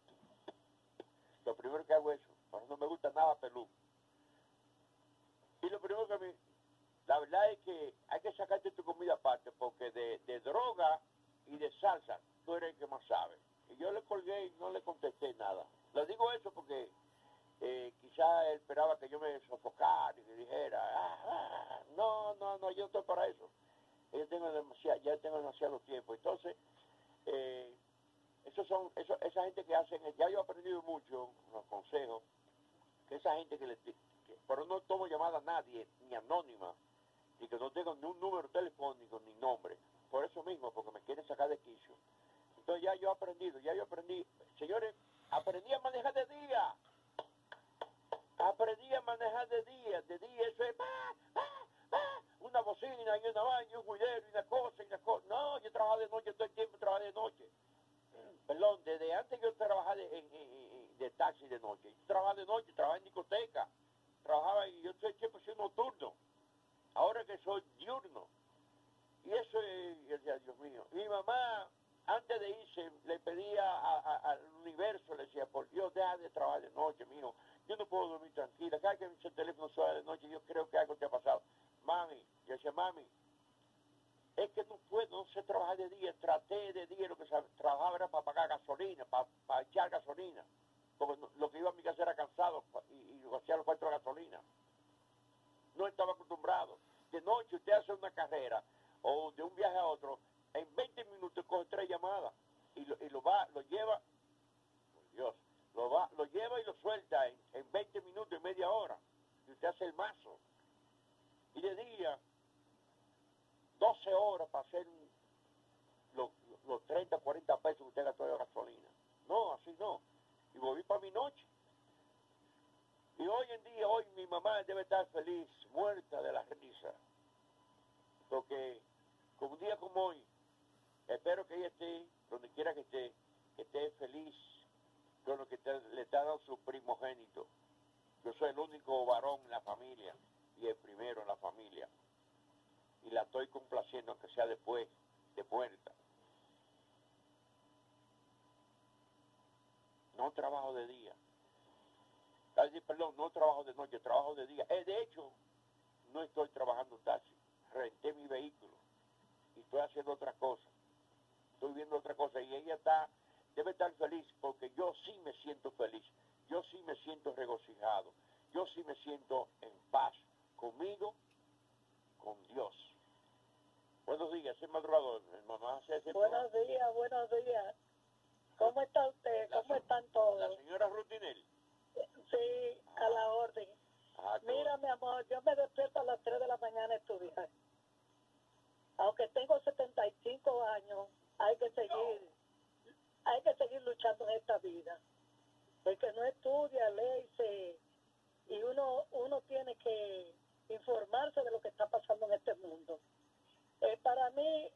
lo primero que hago es eso, porque no me gusta nada peludo. Y lo primero que la verdad es que hay que sacarte tu comida aparte, porque de droga y de salsa, tú eres el que más sabe. Y yo le colgué y no le contesté nada. Le digo eso porque quizá él esperaba que yo me sofocara y que dijera, no, yo no estoy para eso. Ya tengo demasiado tiempo. Entonces, esa gente que hacen, ya yo he aprendido mucho, los consejos, que esa gente pero no tomo llamada a nadie, ni anónima, y que no tengo ni un número telefónico, ni nombre. Por eso mismo, porque me quieren sacar de quicio. Entonces ya yo aprendí. Señores, aprendí a manejar de día. Aprendí a manejar de día. De día eso es una bocina y una vaina y un juidero y una cosa. No, yo trabajaba de noche todo el tiempo, trabajaba de noche. Perdón, desde antes yo trabajaba de taxi de noche. Yo trabajaba de noche, trabajaba en discoteca. Trabajaba y yo siempre soy nocturno. Ahora que soy diurno. Y eso es, yo decía, Dios mío. Mi mamá, antes de irse, le pedía al universo, le decía, por Dios, deja de trabajar de noche, mijo. Yo no puedo dormir tranquila. Cada que el teléfono suena de noche, yo creo que algo te ha pasado. Mami, yo decía, mami, es que no puedo, no sé trabajar de día. Traté de día, lo que trabajaba era para pagar gasolina, para echar gasolina. Porque lo que iba a mi casa era cansado y hacía los cuartos de gasolina. No estaba acostumbrado. De noche usted hace una carrera o de un viaje a otro, en 20 minutos coge 3 llamadas y lo lleva, por Dios, lo lleva y lo suelta en 20 minutos y media hora. Y usted hace el mazo. Y de día, 12 horas para hacer los 30, 40 pesos que usted gastó de gasolina. No, así no. Y volví para mi noche. Y hoy en día, mi mamá debe estar feliz, muerta de la risa. Porque con un día como hoy, espero que ella esté, donde quiera que esté feliz con lo que le está dando su primogénito. Yo soy el único varón en la familia y el primero en la familia. Y la estoy complaciendo, aunque sea después, de muerta. No trabajo de día. Perdón, no trabajo de noche, trabajo de día. De hecho, no estoy trabajando en taxi. Renté mi vehículo y estoy haciendo otra cosa. Estoy viendo otra cosa y ella debe estar feliz porque yo sí me siento feliz. Yo sí me siento regocijado. Yo sí me siento en paz conmigo, con Dios. Buenos días, soy madrugador. Mamá se hace buenos días. ¿Cómo está usted? ¿Cómo están todos? La señora Rutinel. Sí, a la orden. Mira, mi amor, yo me despierto a las 3 de la mañana a estudiar. Aunque tengo 75 años, hay que seguir luchando en esta vida. Porque no estudia, lee y uno tiene que informarse de lo que está pasando en este mundo. Para mí,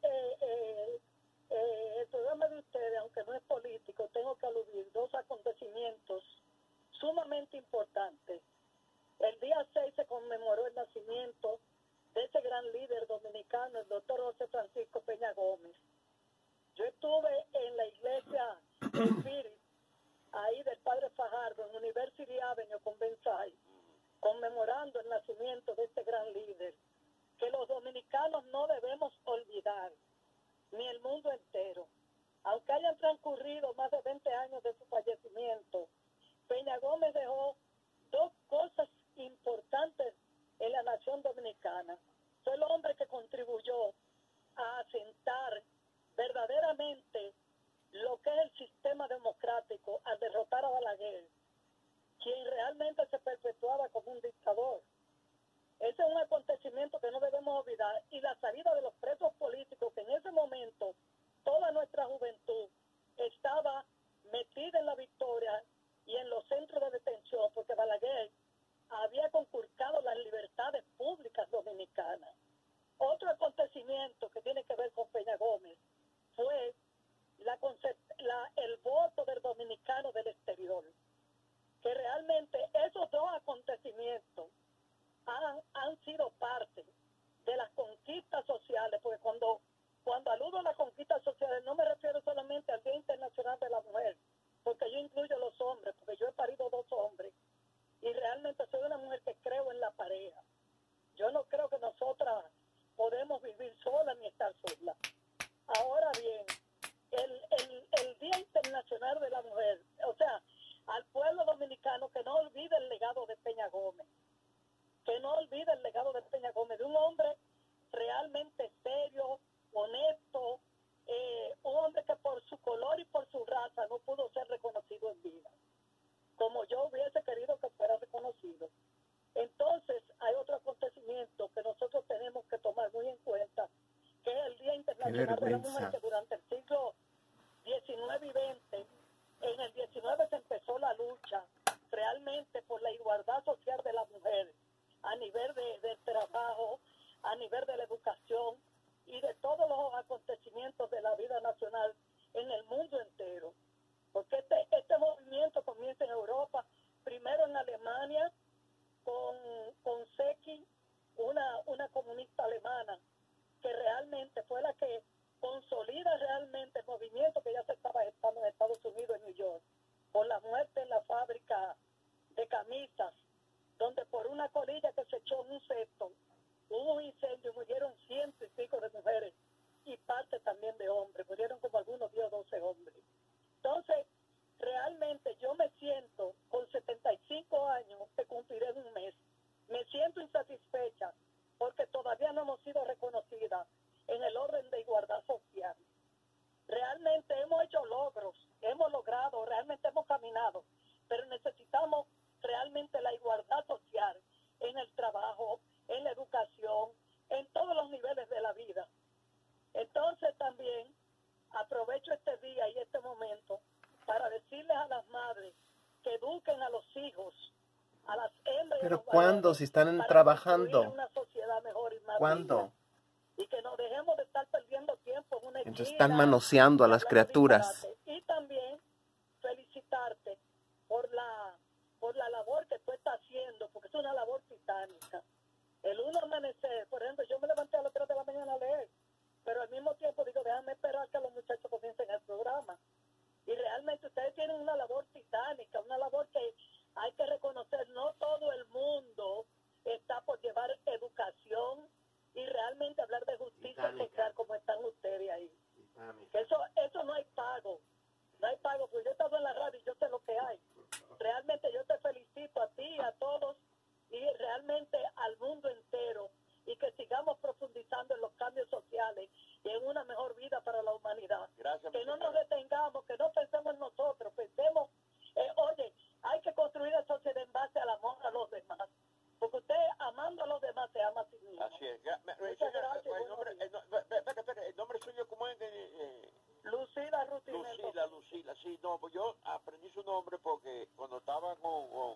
el programa de ustedes, aunque no es político, tengo que aludir 2 acontecimientos sumamente importantes. El día 6 se conmemoró el nacimiento de ese gran líder dominicano, el doctor José Francisco Peña Gómez. Yo estuve en la iglesia Spirit, ahí del Padre Fajardo, en University Avenue con Bensay, conmemorando el nacimiento de este gran líder, que los dominicanos no debemos olvidar, ni el mundo entero. Aunque hayan transcurrido más de 20 años de su fallecimiento, Peña Gómez dejó 2 cosas importantes en la nación dominicana. Fue el hombre que contribuyó a asentar verdaderamente lo que es el sistema democrático al derrotar a Balaguer, quien realmente se perpetuaba como un dictador. Ese es un acontecimiento que no debemos olvidar, y la salida de los presos políticos, que en ese momento toda nuestra juventud estaba metida en la victoria y en los centros de detención, porque Balaguer había conculcado las libertades públicas dominicanas. Otro acontecimiento que tiene que ver con Peña Gómez fue el voto del dominicano del exterior, que realmente esos 2 acontecimientos han sido parte de las conquistas sociales, porque cuando aludo a las conquistas sociales no me refiero solamente al Día Internacional de la Mujer, porque yo incluyo a los hombres, porque yo he parido 2 hombres, y realmente soy una mujer que creo en la pareja. Yo no creo que nosotras podemos vivir solas ni estar solas. Ahora bien, el Día Internacional de la Mujer, o sea, al pueblo dominicano que no olvide el legado de Peña Gómez, de un hombre realmente serio, honesto, un hombre que por su color y por su raza no pudo ser reconocido en vida, como yo hubiese querido que fuera reconocido. Entonces, hay otro acontecimiento que nosotros tenemos que tomar muy en cuenta, que es el Día Internacional de la Mujer, que durante el siglo XIX concepto, hubo un incendio y murieron 100 y pico de mujeres y parte también de hombres, murieron como algunos 10 o 12 hombres. Entonces, realmente yo me siento, con 75 años, que cumpliré en un mes, me siento insatisfecha porque todavía no hemos sido reconocidas en el orden de igualdad social. Realmente hemos hecho logros, hemos logrado, realmente hemos caminado, pero necesitamos realmente la igualdad social en el trabajo, en la educación, en todos los niveles de la vida. Entonces también aprovecho este día y este momento para decirles a las madres que eduquen a los hijos, a las hembras. Pero ¿cuándo? Si están trabajando. Una sociedad mejor y más ¿Cuándo? digna. Y que nos dejemos de estar perdiendo tiempo en una Entonces esquina, están manoseando a las criaturas. y también felicitarte por la labor que tú estás haciendo, porque es una labor titánica. El uno amanecer, por ejemplo, yo me levanté a las 3 de la mañana a leer, pero al mismo tiempo digo, déjame esperar que los muchachos comiencen el programa. Y realmente ustedes tienen una labor titánica, una labor que hay que reconocer. No todo el mundo está por llevar educación y realmente hablar de justicia social como están ustedes ahí. Eso no hay pago. No hay pago, porque yo he estado en la radio y yo sé lo que hay. Realmente yo te felicito a ti, a todos y realmente al mundo entero, y que sigamos profundizando en los cambios sociales y en una mejor vida para la humanidad. Gracias, que no nos detengamos, que no pensemos en nosotros, pensemos, oye, hay que construir la sociedad en base al amor a los demás, porque usted amando a los demás se ama a sí mismo. Así es. Muchas gracias. El nombre suyo, ¿cómo es? Lucila Rutinel. Lucila, sí, no, pues yo aprendí su nombre porque cuando estaba con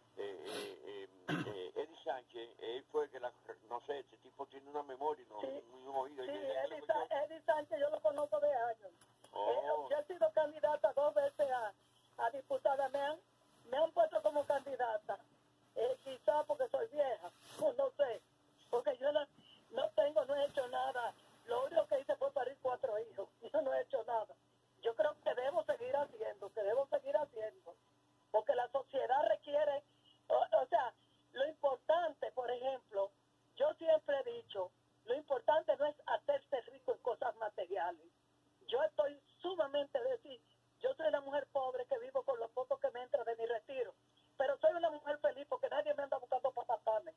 Eddie Sánchez, él fue que no sé, ese tipo tiene una memoria, ¿no? Sí, un oído. sí, Eddie Sánchez yo lo conozco de años. Oh. Yo he sido candidata 2 veces a diputada, me han puesto como candidata, quizás porque soy vieja, no sé, porque yo no he hecho nada. Lo único que hice fue parir 4 hijos, yo no he hecho nada. Yo creo que debo seguir haciendo, porque la sociedad requiere, o sea, lo importante, por ejemplo, yo siempre he dicho, lo importante no es hacerse rico en cosas materiales. Yo estoy sumamente decir, yo soy una mujer pobre que vivo con lo poco que me entra de mi retiro, pero soy una mujer feliz porque nadie me anda buscando para matarme.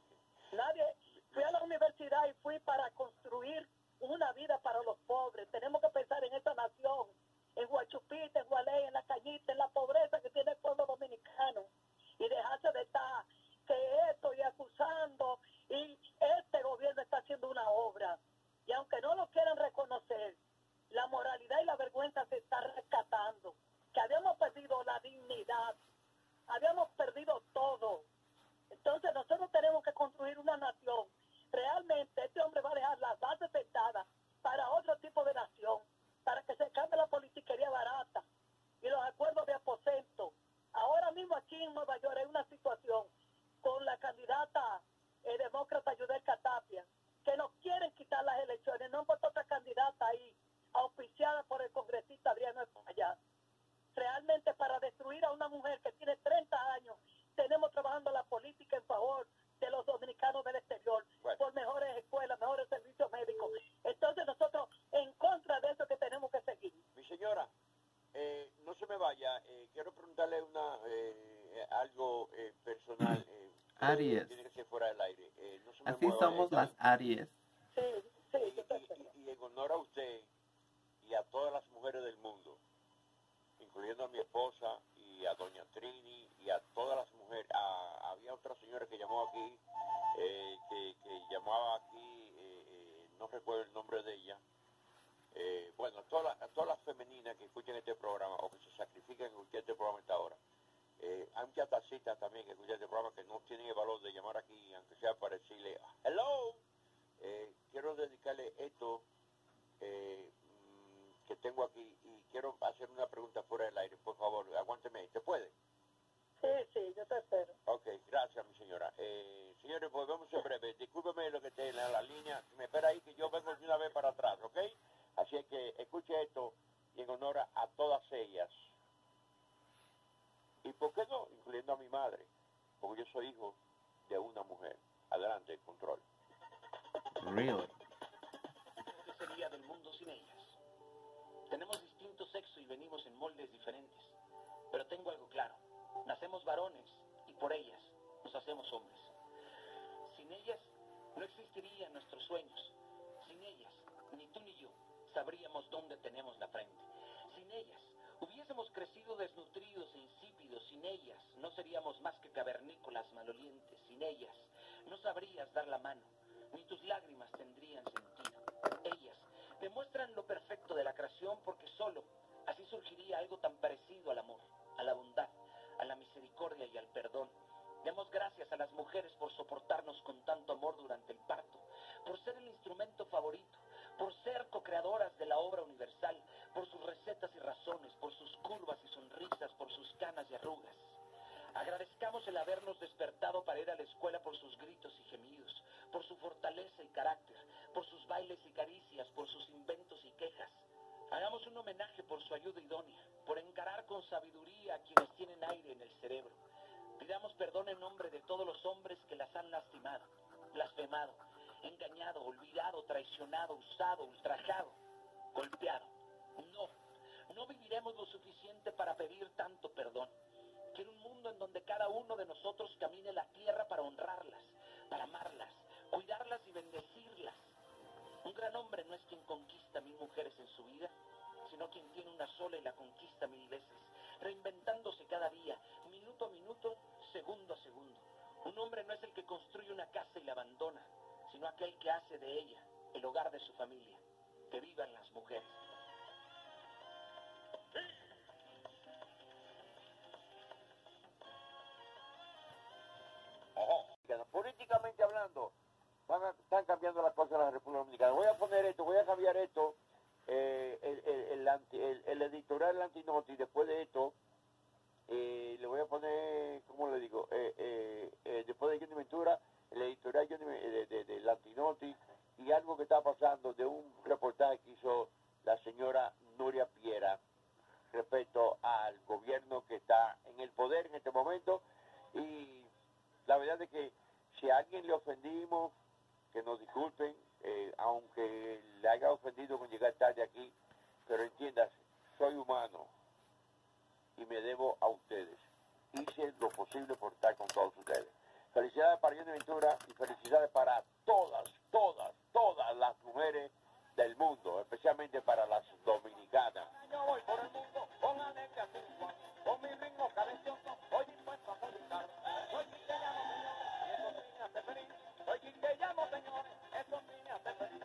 Fui a la universidad y fui para construir una vida para los pobres. Tenemos que pensar en esta nación, en Huachupita, en Gualey, en La Cañita, en la pobreza que tiene el pueblo dominicano, y dejarse de estar que esto y acusando, y este gobierno está haciendo una obra, y aunque no lo quieran reconocer, la moralidad y la vergüenza se está rescatando, que habíamos perdido la dignidad, habíamos perdido todo. Entonces nosotros tenemos que construir una nación. Realmente este hombre va a dejar las bases sentadas para otro tipo de nación, para que se cambie la politiquería barata y los acuerdos de aposento. Ahora mismo aquí en Nueva York hay una situación con la candidata demócrata Yudelka Tapia, que nos quieren quitar las elecciones. No han puesto otra candidata ahí, auspiciada por el congresista Adriano Espaillat. Realmente para destruir a una mujer que tiene 30 años, tenemos trabajando la política en favor de los dominicanos del exterior, por mejores escuelas, mejores servicios médicos. Entonces nosotros en contra de eso que tenemos que seguir. Mi señora, no se me vaya, quiero preguntarle algo personal. Aries. Tiene que ser fuera del aire. No se me Así mueva, somos las Aries. y en honor a usted y a todas las mujeres del mundo, incluyendo a mi esposa y a doña Trini y a todas las mujeres. Había otra señora que llamó aquí, que llamaba aquí, no recuerdo el nombre de ella. Bueno, a todas las femeninas que escuchan este programa o que se sacrifican en escuchar este programa a esta hora. Hay muchas tacitas también que escuchan este programa que no tienen el valor de llamar aquí, aunque sea para decirle hello. Quiero dedicarle esto que tengo aquí y quiero hacer una pregunta fuera del aire. Por favor, aguánteme. ¿Se puede? Sí, yo te espero. Ok, gracias, mi señora. Señores, volvemos en breve. Discúlpeme lo que esté en la línea. Me espera ahí que yo vengo de una vez para atrás, ¿ok? Así es que escuche esto y en honor a todas ellas. ¿Y por qué no? Incluyendo a mi madre, porque yo soy hijo de una mujer. Adelante. Really? ¿Qué sería del mundo sin ellas? Tenemos distinto sexo y venimos en moldes diferentes. Pero tengo algo claro. Nacemos varones y por ellas nos hacemos hombres. Sin ellas no existirían nuestros sueños. Sin ellas, ni tú ni yo sabríamos dónde tenemos la frente. Sin ellas, hubiésemos crecido desnutridos e insípidos. Sin ellas, no seríamos más que cavernícolas malolientes. Sin ellas, no sabrías dar la mano, ni tus lágrimas tendrían sentido. Ellas demuestran lo perfecto de la creación porque solo así surgiría algo tan parecido al amor, a la bondad, a la misericordia y al perdón. Demos gracias a las mujeres por soportarnos con tanto amor durante el parto, por ser el instrumento favorito, por ser co-creadoras de la obra universal, por sus recetas y razones, por sus curvas y sonrisas, por sus canas y arrugas. Agradezcamos el habernos despertado para ir a la escuela por sus gritos y gemidos, por su fortaleza y carácter, por sus bailes y caricias, por sus inventos y quejas. Hagamos un homenaje por su ayuda idónea, por encarar con sabiduría a quienes tienen aire en el cerebro. Pidamos perdón en nombre de todos los hombres que las han lastimado, blasfemado, engañado, olvidado, traicionado, usado, ultrajado, golpeado. No viviremos lo suficiente para pedir tanto perdón. Quiero un mundo en donde cada uno de nosotros camine la tierra para honrarlas, para amarlas, cuidarlas y bendecirlas. Un gran hombre no es quien conquista 1000 mujeres en su vida, sino quien tiene una sola y la conquista 1000 veces, reinventándose cada día, minuto a minuto, segundo a segundo. Un hombre no es el que construye una casa y la abandona, sino aquel que hace de ella el hogar de su familia. Que vivan las mujeres. Políticamente hablando, están cambiando las cosas en la República Dominicana. Voy a poner esto, voy a cambiar esto, el editorial del Antinoti. Después de esto, le voy a poner, ¿cómo le digo? Después de Johnny Ventura, el editorial del Antinoti, y algo que está pasando de un reportaje que hizo la señora Nuria Piera respecto al gobierno que está en el poder en este momento. Y la verdad es que si a alguien le ofendimos, que nos disculpen, aunque le haya ofendido con llegar tarde aquí, pero entiendas, soy humano y me debo a ustedes. Hice lo posible por estar con todos ustedes. Felicidades para Johnny Ventura y felicidades para todas las mujeres del mundo, especialmente para las dominicanas. Yo voy por el mundo con alegría triunfal, con mi ritmo cadencioso, hoy dispuesto a publicar. Soy quien te llamo, señores, y eso sí me hace feliz. Soy quien te llamo, señores, eso sí me hace feliz.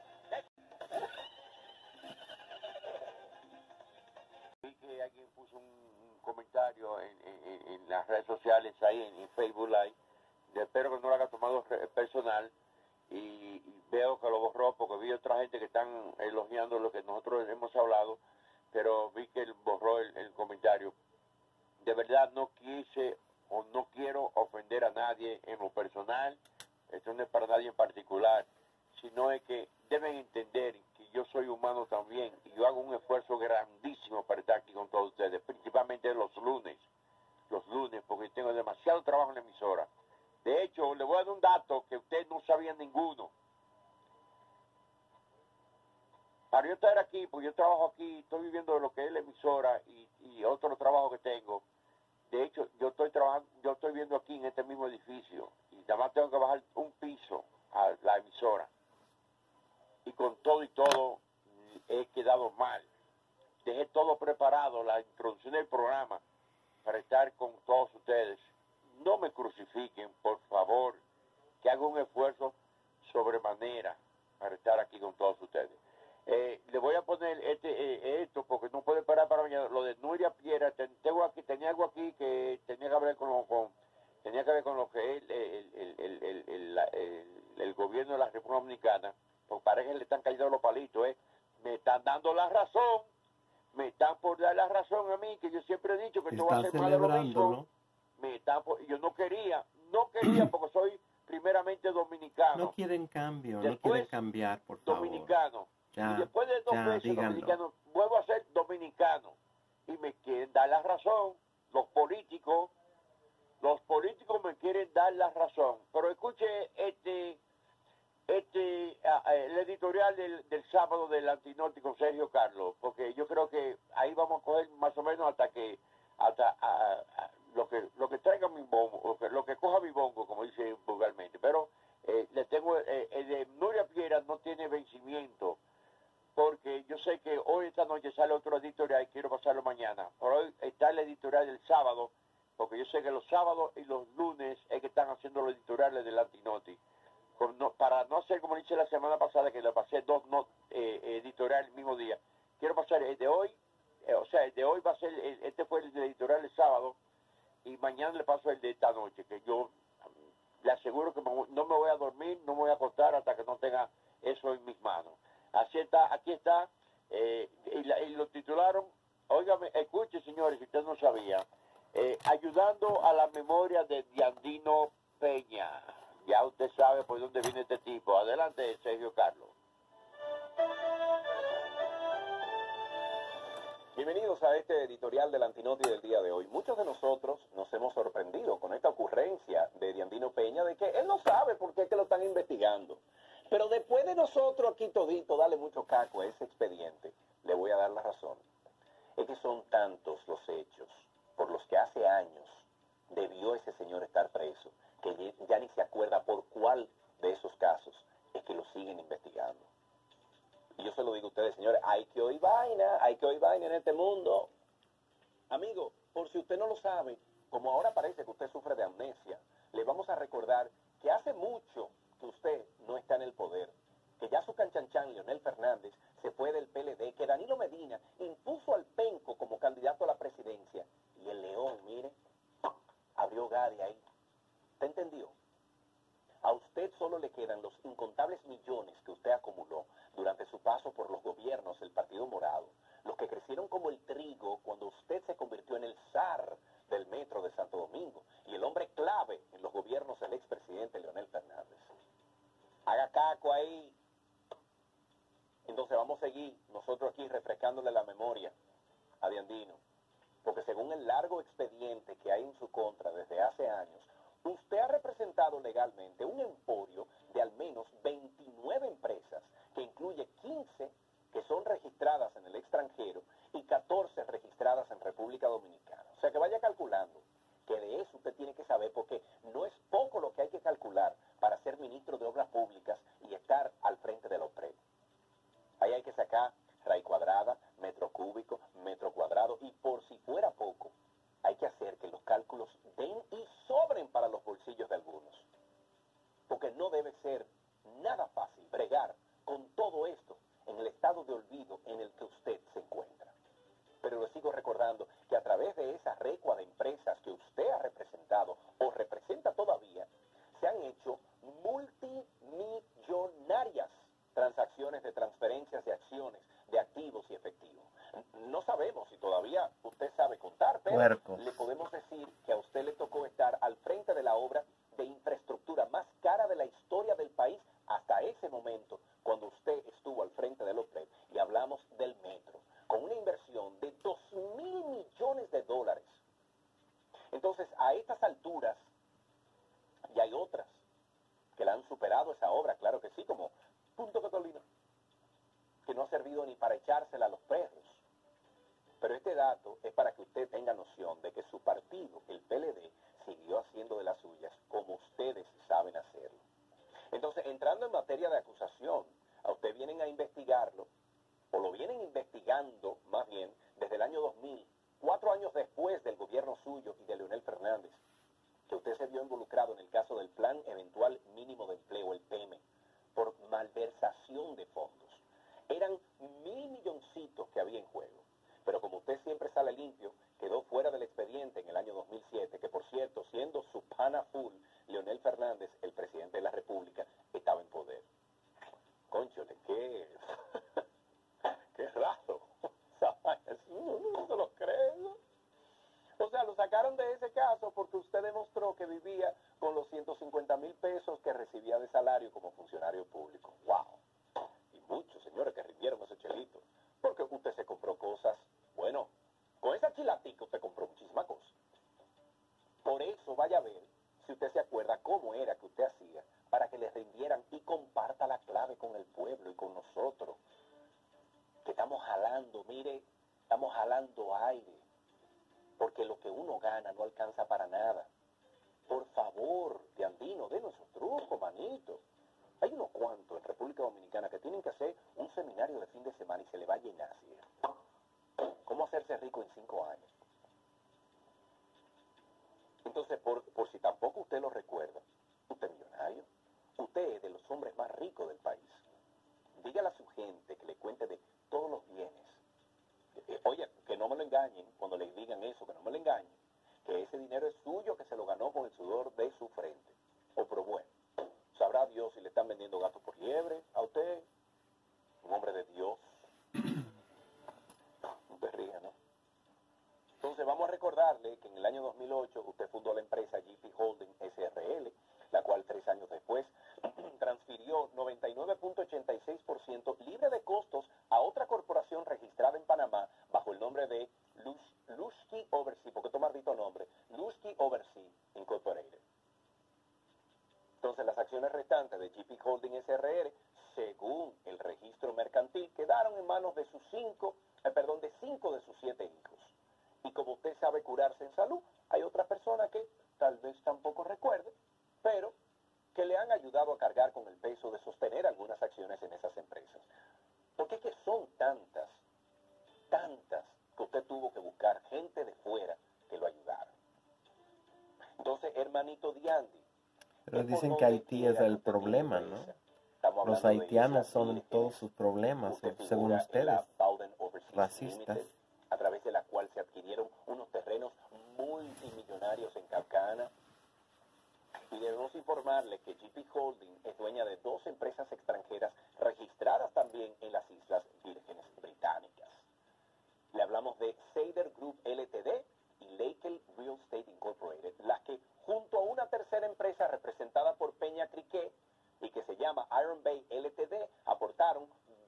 Vi que alguien puso un comentario en las redes sociales, ahí en Facebook Live. Espero que no lo haya tomado personal, y veo que lo borró porque vi otra gente que están elogiando lo que nosotros hemos hablado, pero vi que él borró el comentario. De verdad no quise o no quiero ofender a nadie en lo personal. Esto no es para nadie en particular, sino es que deben entender que yo soy humano también y yo hago un esfuerzo grandísimo para estar aquí con todos ustedes, principalmente los lunes, porque tengo demasiado trabajo en la emisora. De hecho, le voy a dar un dato que ustedes no sabían ninguno. Para yo estar aquí, porque yo trabajo aquí, estoy viviendo de lo que es la emisora y otro trabajo que tengo. De hecho, yo estoy viviendo aquí en este mismo edificio y nada más tengo que bajar un piso a la emisora. Y con todo he quedado mal. Dejé todo preparado, la introducción del programa, para estar con todos ustedes. No me crucifiquen, por favor, que haga un esfuerzo sobremanera para estar aquí con todos ustedes. Le voy a poner esto porque no puedo esperar para mañana. Lo de Nuria Piera, tenía algo aquí que tenía que ver con lo que es el gobierno de la República Dominicana. Porque parece que le están cayendo los palitos, Me están dando la razón, me están por dar la razón a mí, que yo siempre he dicho que esto va a ser más de lo mismo. Yo no quería porque soy primeramente dominicano. No quieren cambio, después, no quieren cambiar, por favor. Dominicano. Y después de 2 meses dominicano, vuelvo a ser dominicano. Y me quieren dar la razón. Los políticos me quieren dar la razón. Pero escuche este el editorial del sábado del Antinorte con Sergio Carlos, porque yo creo que ahí vamos a coger más o menos hasta lo que traiga mi bongo, lo que coja mi bongo, como dice vulgarmente. Pero le tengo el de Nuria Piera no tiene vencimiento, porque yo sé que hoy esta noche sale otro editorial y quiero pasarlo mañana. Por hoy está el editorial del sábado, porque yo sé que los sábados y los lunes es que están haciendo los editoriales del Antinoti. Para no hacer como hice la semana pasada, que le pasé dos editoriales el mismo día, quiero pasar el de hoy, el de hoy va a ser, este fue el editorial del sábado, y mañana le paso el de esta noche, que yo le aseguro que no me voy a dormir, no me voy a acostar hasta que no tenga eso en mis manos. Así está, aquí está, y lo titularon, óigame, escuche señores, si usted no sabía, ayudando a la memoria de Diandino Peña. Ya usted sabe por dónde viene este tipo. Adelante, Sergio Carlos. Bienvenidos a este editorial del Antinoti del día de hoy. Muchos de nosotros nos hemos sorprendido con esta ocurrencia de Diandino Peña de que él no sabe por qué es que lo están investigando. Pero después de nosotros aquí todito darle mucho caco a ese expediente, le voy a dar la razón. Es que son tantos los hechos por los que hace años debió ese señor estar preso, que ya ni se acuerda por cuál de esos casos es que lo siguen investigando. Y yo se lo digo a ustedes, señores, hay que oír vaina en este mundo. Amigo, por si usted no lo sabe, como ahora parece que usted sufre de amnesia, le vamos a recordar que hace mucho que usted no está en el poder, que ya su canchanchan, Leonel Fernández, se fue del PLD, que Danilo Medina impuso al Penco como candidato a la presidencia, y el León, mire, abrió Gadi ahí. ¿Te entendió? A usted solo le quedan los incontables millones que usted acumuló durante su paso por los gobiernos del Partido Morado, los que crecieron como el trigo cuando usted se convirtió en el zar del metro de Santo Domingo y el hombre clave en los gobiernos del expresidente Leonel Fernández. Haga caco ahí. Entonces vamos a seguir nosotros aquí refrescándole la memoria a Diandino, porque según el largo expediente que hay en su contra desde hace años, usted ha representado legalmente un emporio de al menos 29 empresas, que incluye 15 que son registradas en el extranjero y 14 registradas en República Dominicana. O sea que vaya calculando, que de eso usted tiene que saber, porque no es poco lo que hay que calcular para ser ministro de Obras Públicas y estar al frente de la OPRED. Ahí hay que sacar raíz cuadrada, metro cúbico, metro cuadrado, y por si fuera poco, hay que hacer que los cálculos den y sobren para los bolsillos de algunos. Porque no debe ser nada fácil bregar con todo esto en el estado de olvido en el que usted se encuentra. Pero le sigo recordando que a través de esa recua de empresas que usted ha representado o representa todavía, se han hecho multimillonarias transacciones de transferencias de acciones, de activos y efectivo. No sabemos si todavía usted sabe contar, pero le podemos decir que a usted le tocó estar al frente de la obra de infraestructura más cara de la historia del país hasta ese momento, cuando usted estuvo al frente del OPRED, y hablamos del metro, con una inversión de $2.000 millones. Entonces, a estas alturas, y hay otras que la han superado esa obra, claro que sí, como Punto Catalina, que no ha servido ni para echársela a los perros. Pero este dato es para que usted tenga noción de que su partido, el PLD, siguió haciendo de las suyas como ustedes saben hacerlo. Entonces, entrando en materia de acusación, a usted vienen a investigarlo, o lo vienen investigando más bien desde el año 2000, 4 años después del gobierno suyo y de Leonel Fernández, que usted se vio involucrado en el caso del Plan Eventual Mínimo de Empleo, el PEME, por malversación de fondos. Eran 1.000 milloncitos que había en juego. Pero como usted siempre sale limpio, quedó fuera del expediente en el año 2007, que por cierto, siendo su pana full, Leonel Fernández, el presidente de la República, estaba en poder. Cónchole, qué raro. No se lo cree, ¿no? O sea, lo sacaron de ese caso porque usted demostró que vivía con los 150,000 pesos que recibía de salario como funcionario público. ¡Wow! Y muchos señores que rindieron ese chelito. Porque usted se compró cosas, bueno, con esa chilatica usted compró muchísimas cosas. Por eso vaya a ver, si usted se acuerda, cómo era que usted hacía para que le rindieran, y comparta la clave con el Usted es de los hombres más ricos del país. Dígale a su gente que le cuente de todos los bienes. Oye, que no me lo engañen cuando les digan eso, que no me lo engañen. Que ese dinero es suyo, que se lo ganó con el sudor de su frente. Oh, pero bueno, sabrá Dios si le están vendiendo gato por liebre a usted, un hombre de Dios. No te rías, ¿no? Entonces vamos a recordarle que en el año 2008 usted fundó la empresa GP Holding SRL, la cual 3 años después transfirió 99.86% libre de costos a otra corporación registrada en Panamá bajo el nombre de Lusky Oversea, porque esto maldito nombre, Lusky Oversea Incorporated. Entonces las acciones restantes de GP Holding SRL, según el registro mercantil, quedaron en manos de 5 de sus 7 hijos. Y como usted sabe curarse en salud, hay otras personas que tal vez tampoco recuerde, pero que le han ayudado a cargar con el peso de sostener algunas acciones en esas empresas. Porque es que son tantas, que usted tuvo que buscar gente de fuera que lo ayudara. Entonces, hermanito Diandi. Pero dicen que Haití es el problema, ¿no? Los haitianos son todos sus problemas, según ustedes, racistas. A través de la cual se adquirieron unos terrenos multimillonarios en Caucana. Y debemos informarle que GP Holding es dueña de 2 empresas extranjeras registradas también en las Islas Vírgenes Británicas. Le hablamos de Sader Group Ltd. y Lakel Real Estate Incorporated, las que junto a una tercera empresa representada por Peña Criquet y que se llama Iron Bay Ltd. Aportaron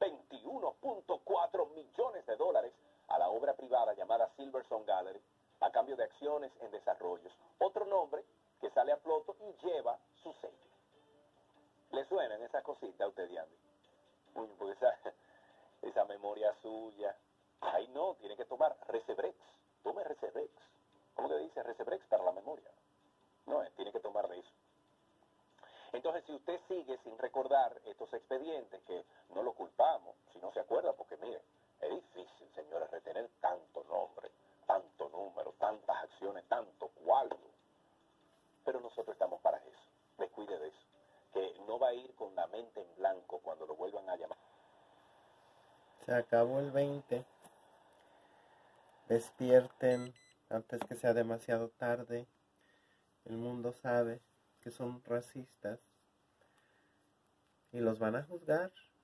$21.4 millones a la obra privada llamada Silverstone Gallery a cambio de acciones en desarrollos. Otro nombre que sale a flote y lleva su sello. ¿Le suenan esas cositas a usted, Diandi? Pues esa memoria suya. Ay, no, tiene que tomar Resebrex. Tome Resebrex. ¿Cómo que dice? Resebrex para la memoria. No, tiene que tomar de eso. Entonces, si usted sigue sin recordar estos expedientes, que no lo culpamos, si no se acuerda, porque mire, es difícil, señores, retener tanto nombre, tanto número, tantas acciones, tanto cuarto. Pero nosotros estamos para eso. Descuide de eso. Que no va a ir con la mente en blanco cuando lo vuelvan a llamar. Se acabó el 20. Despierten antes que sea demasiado tarde. El mundo sabe que son racistas y los van a juzgar.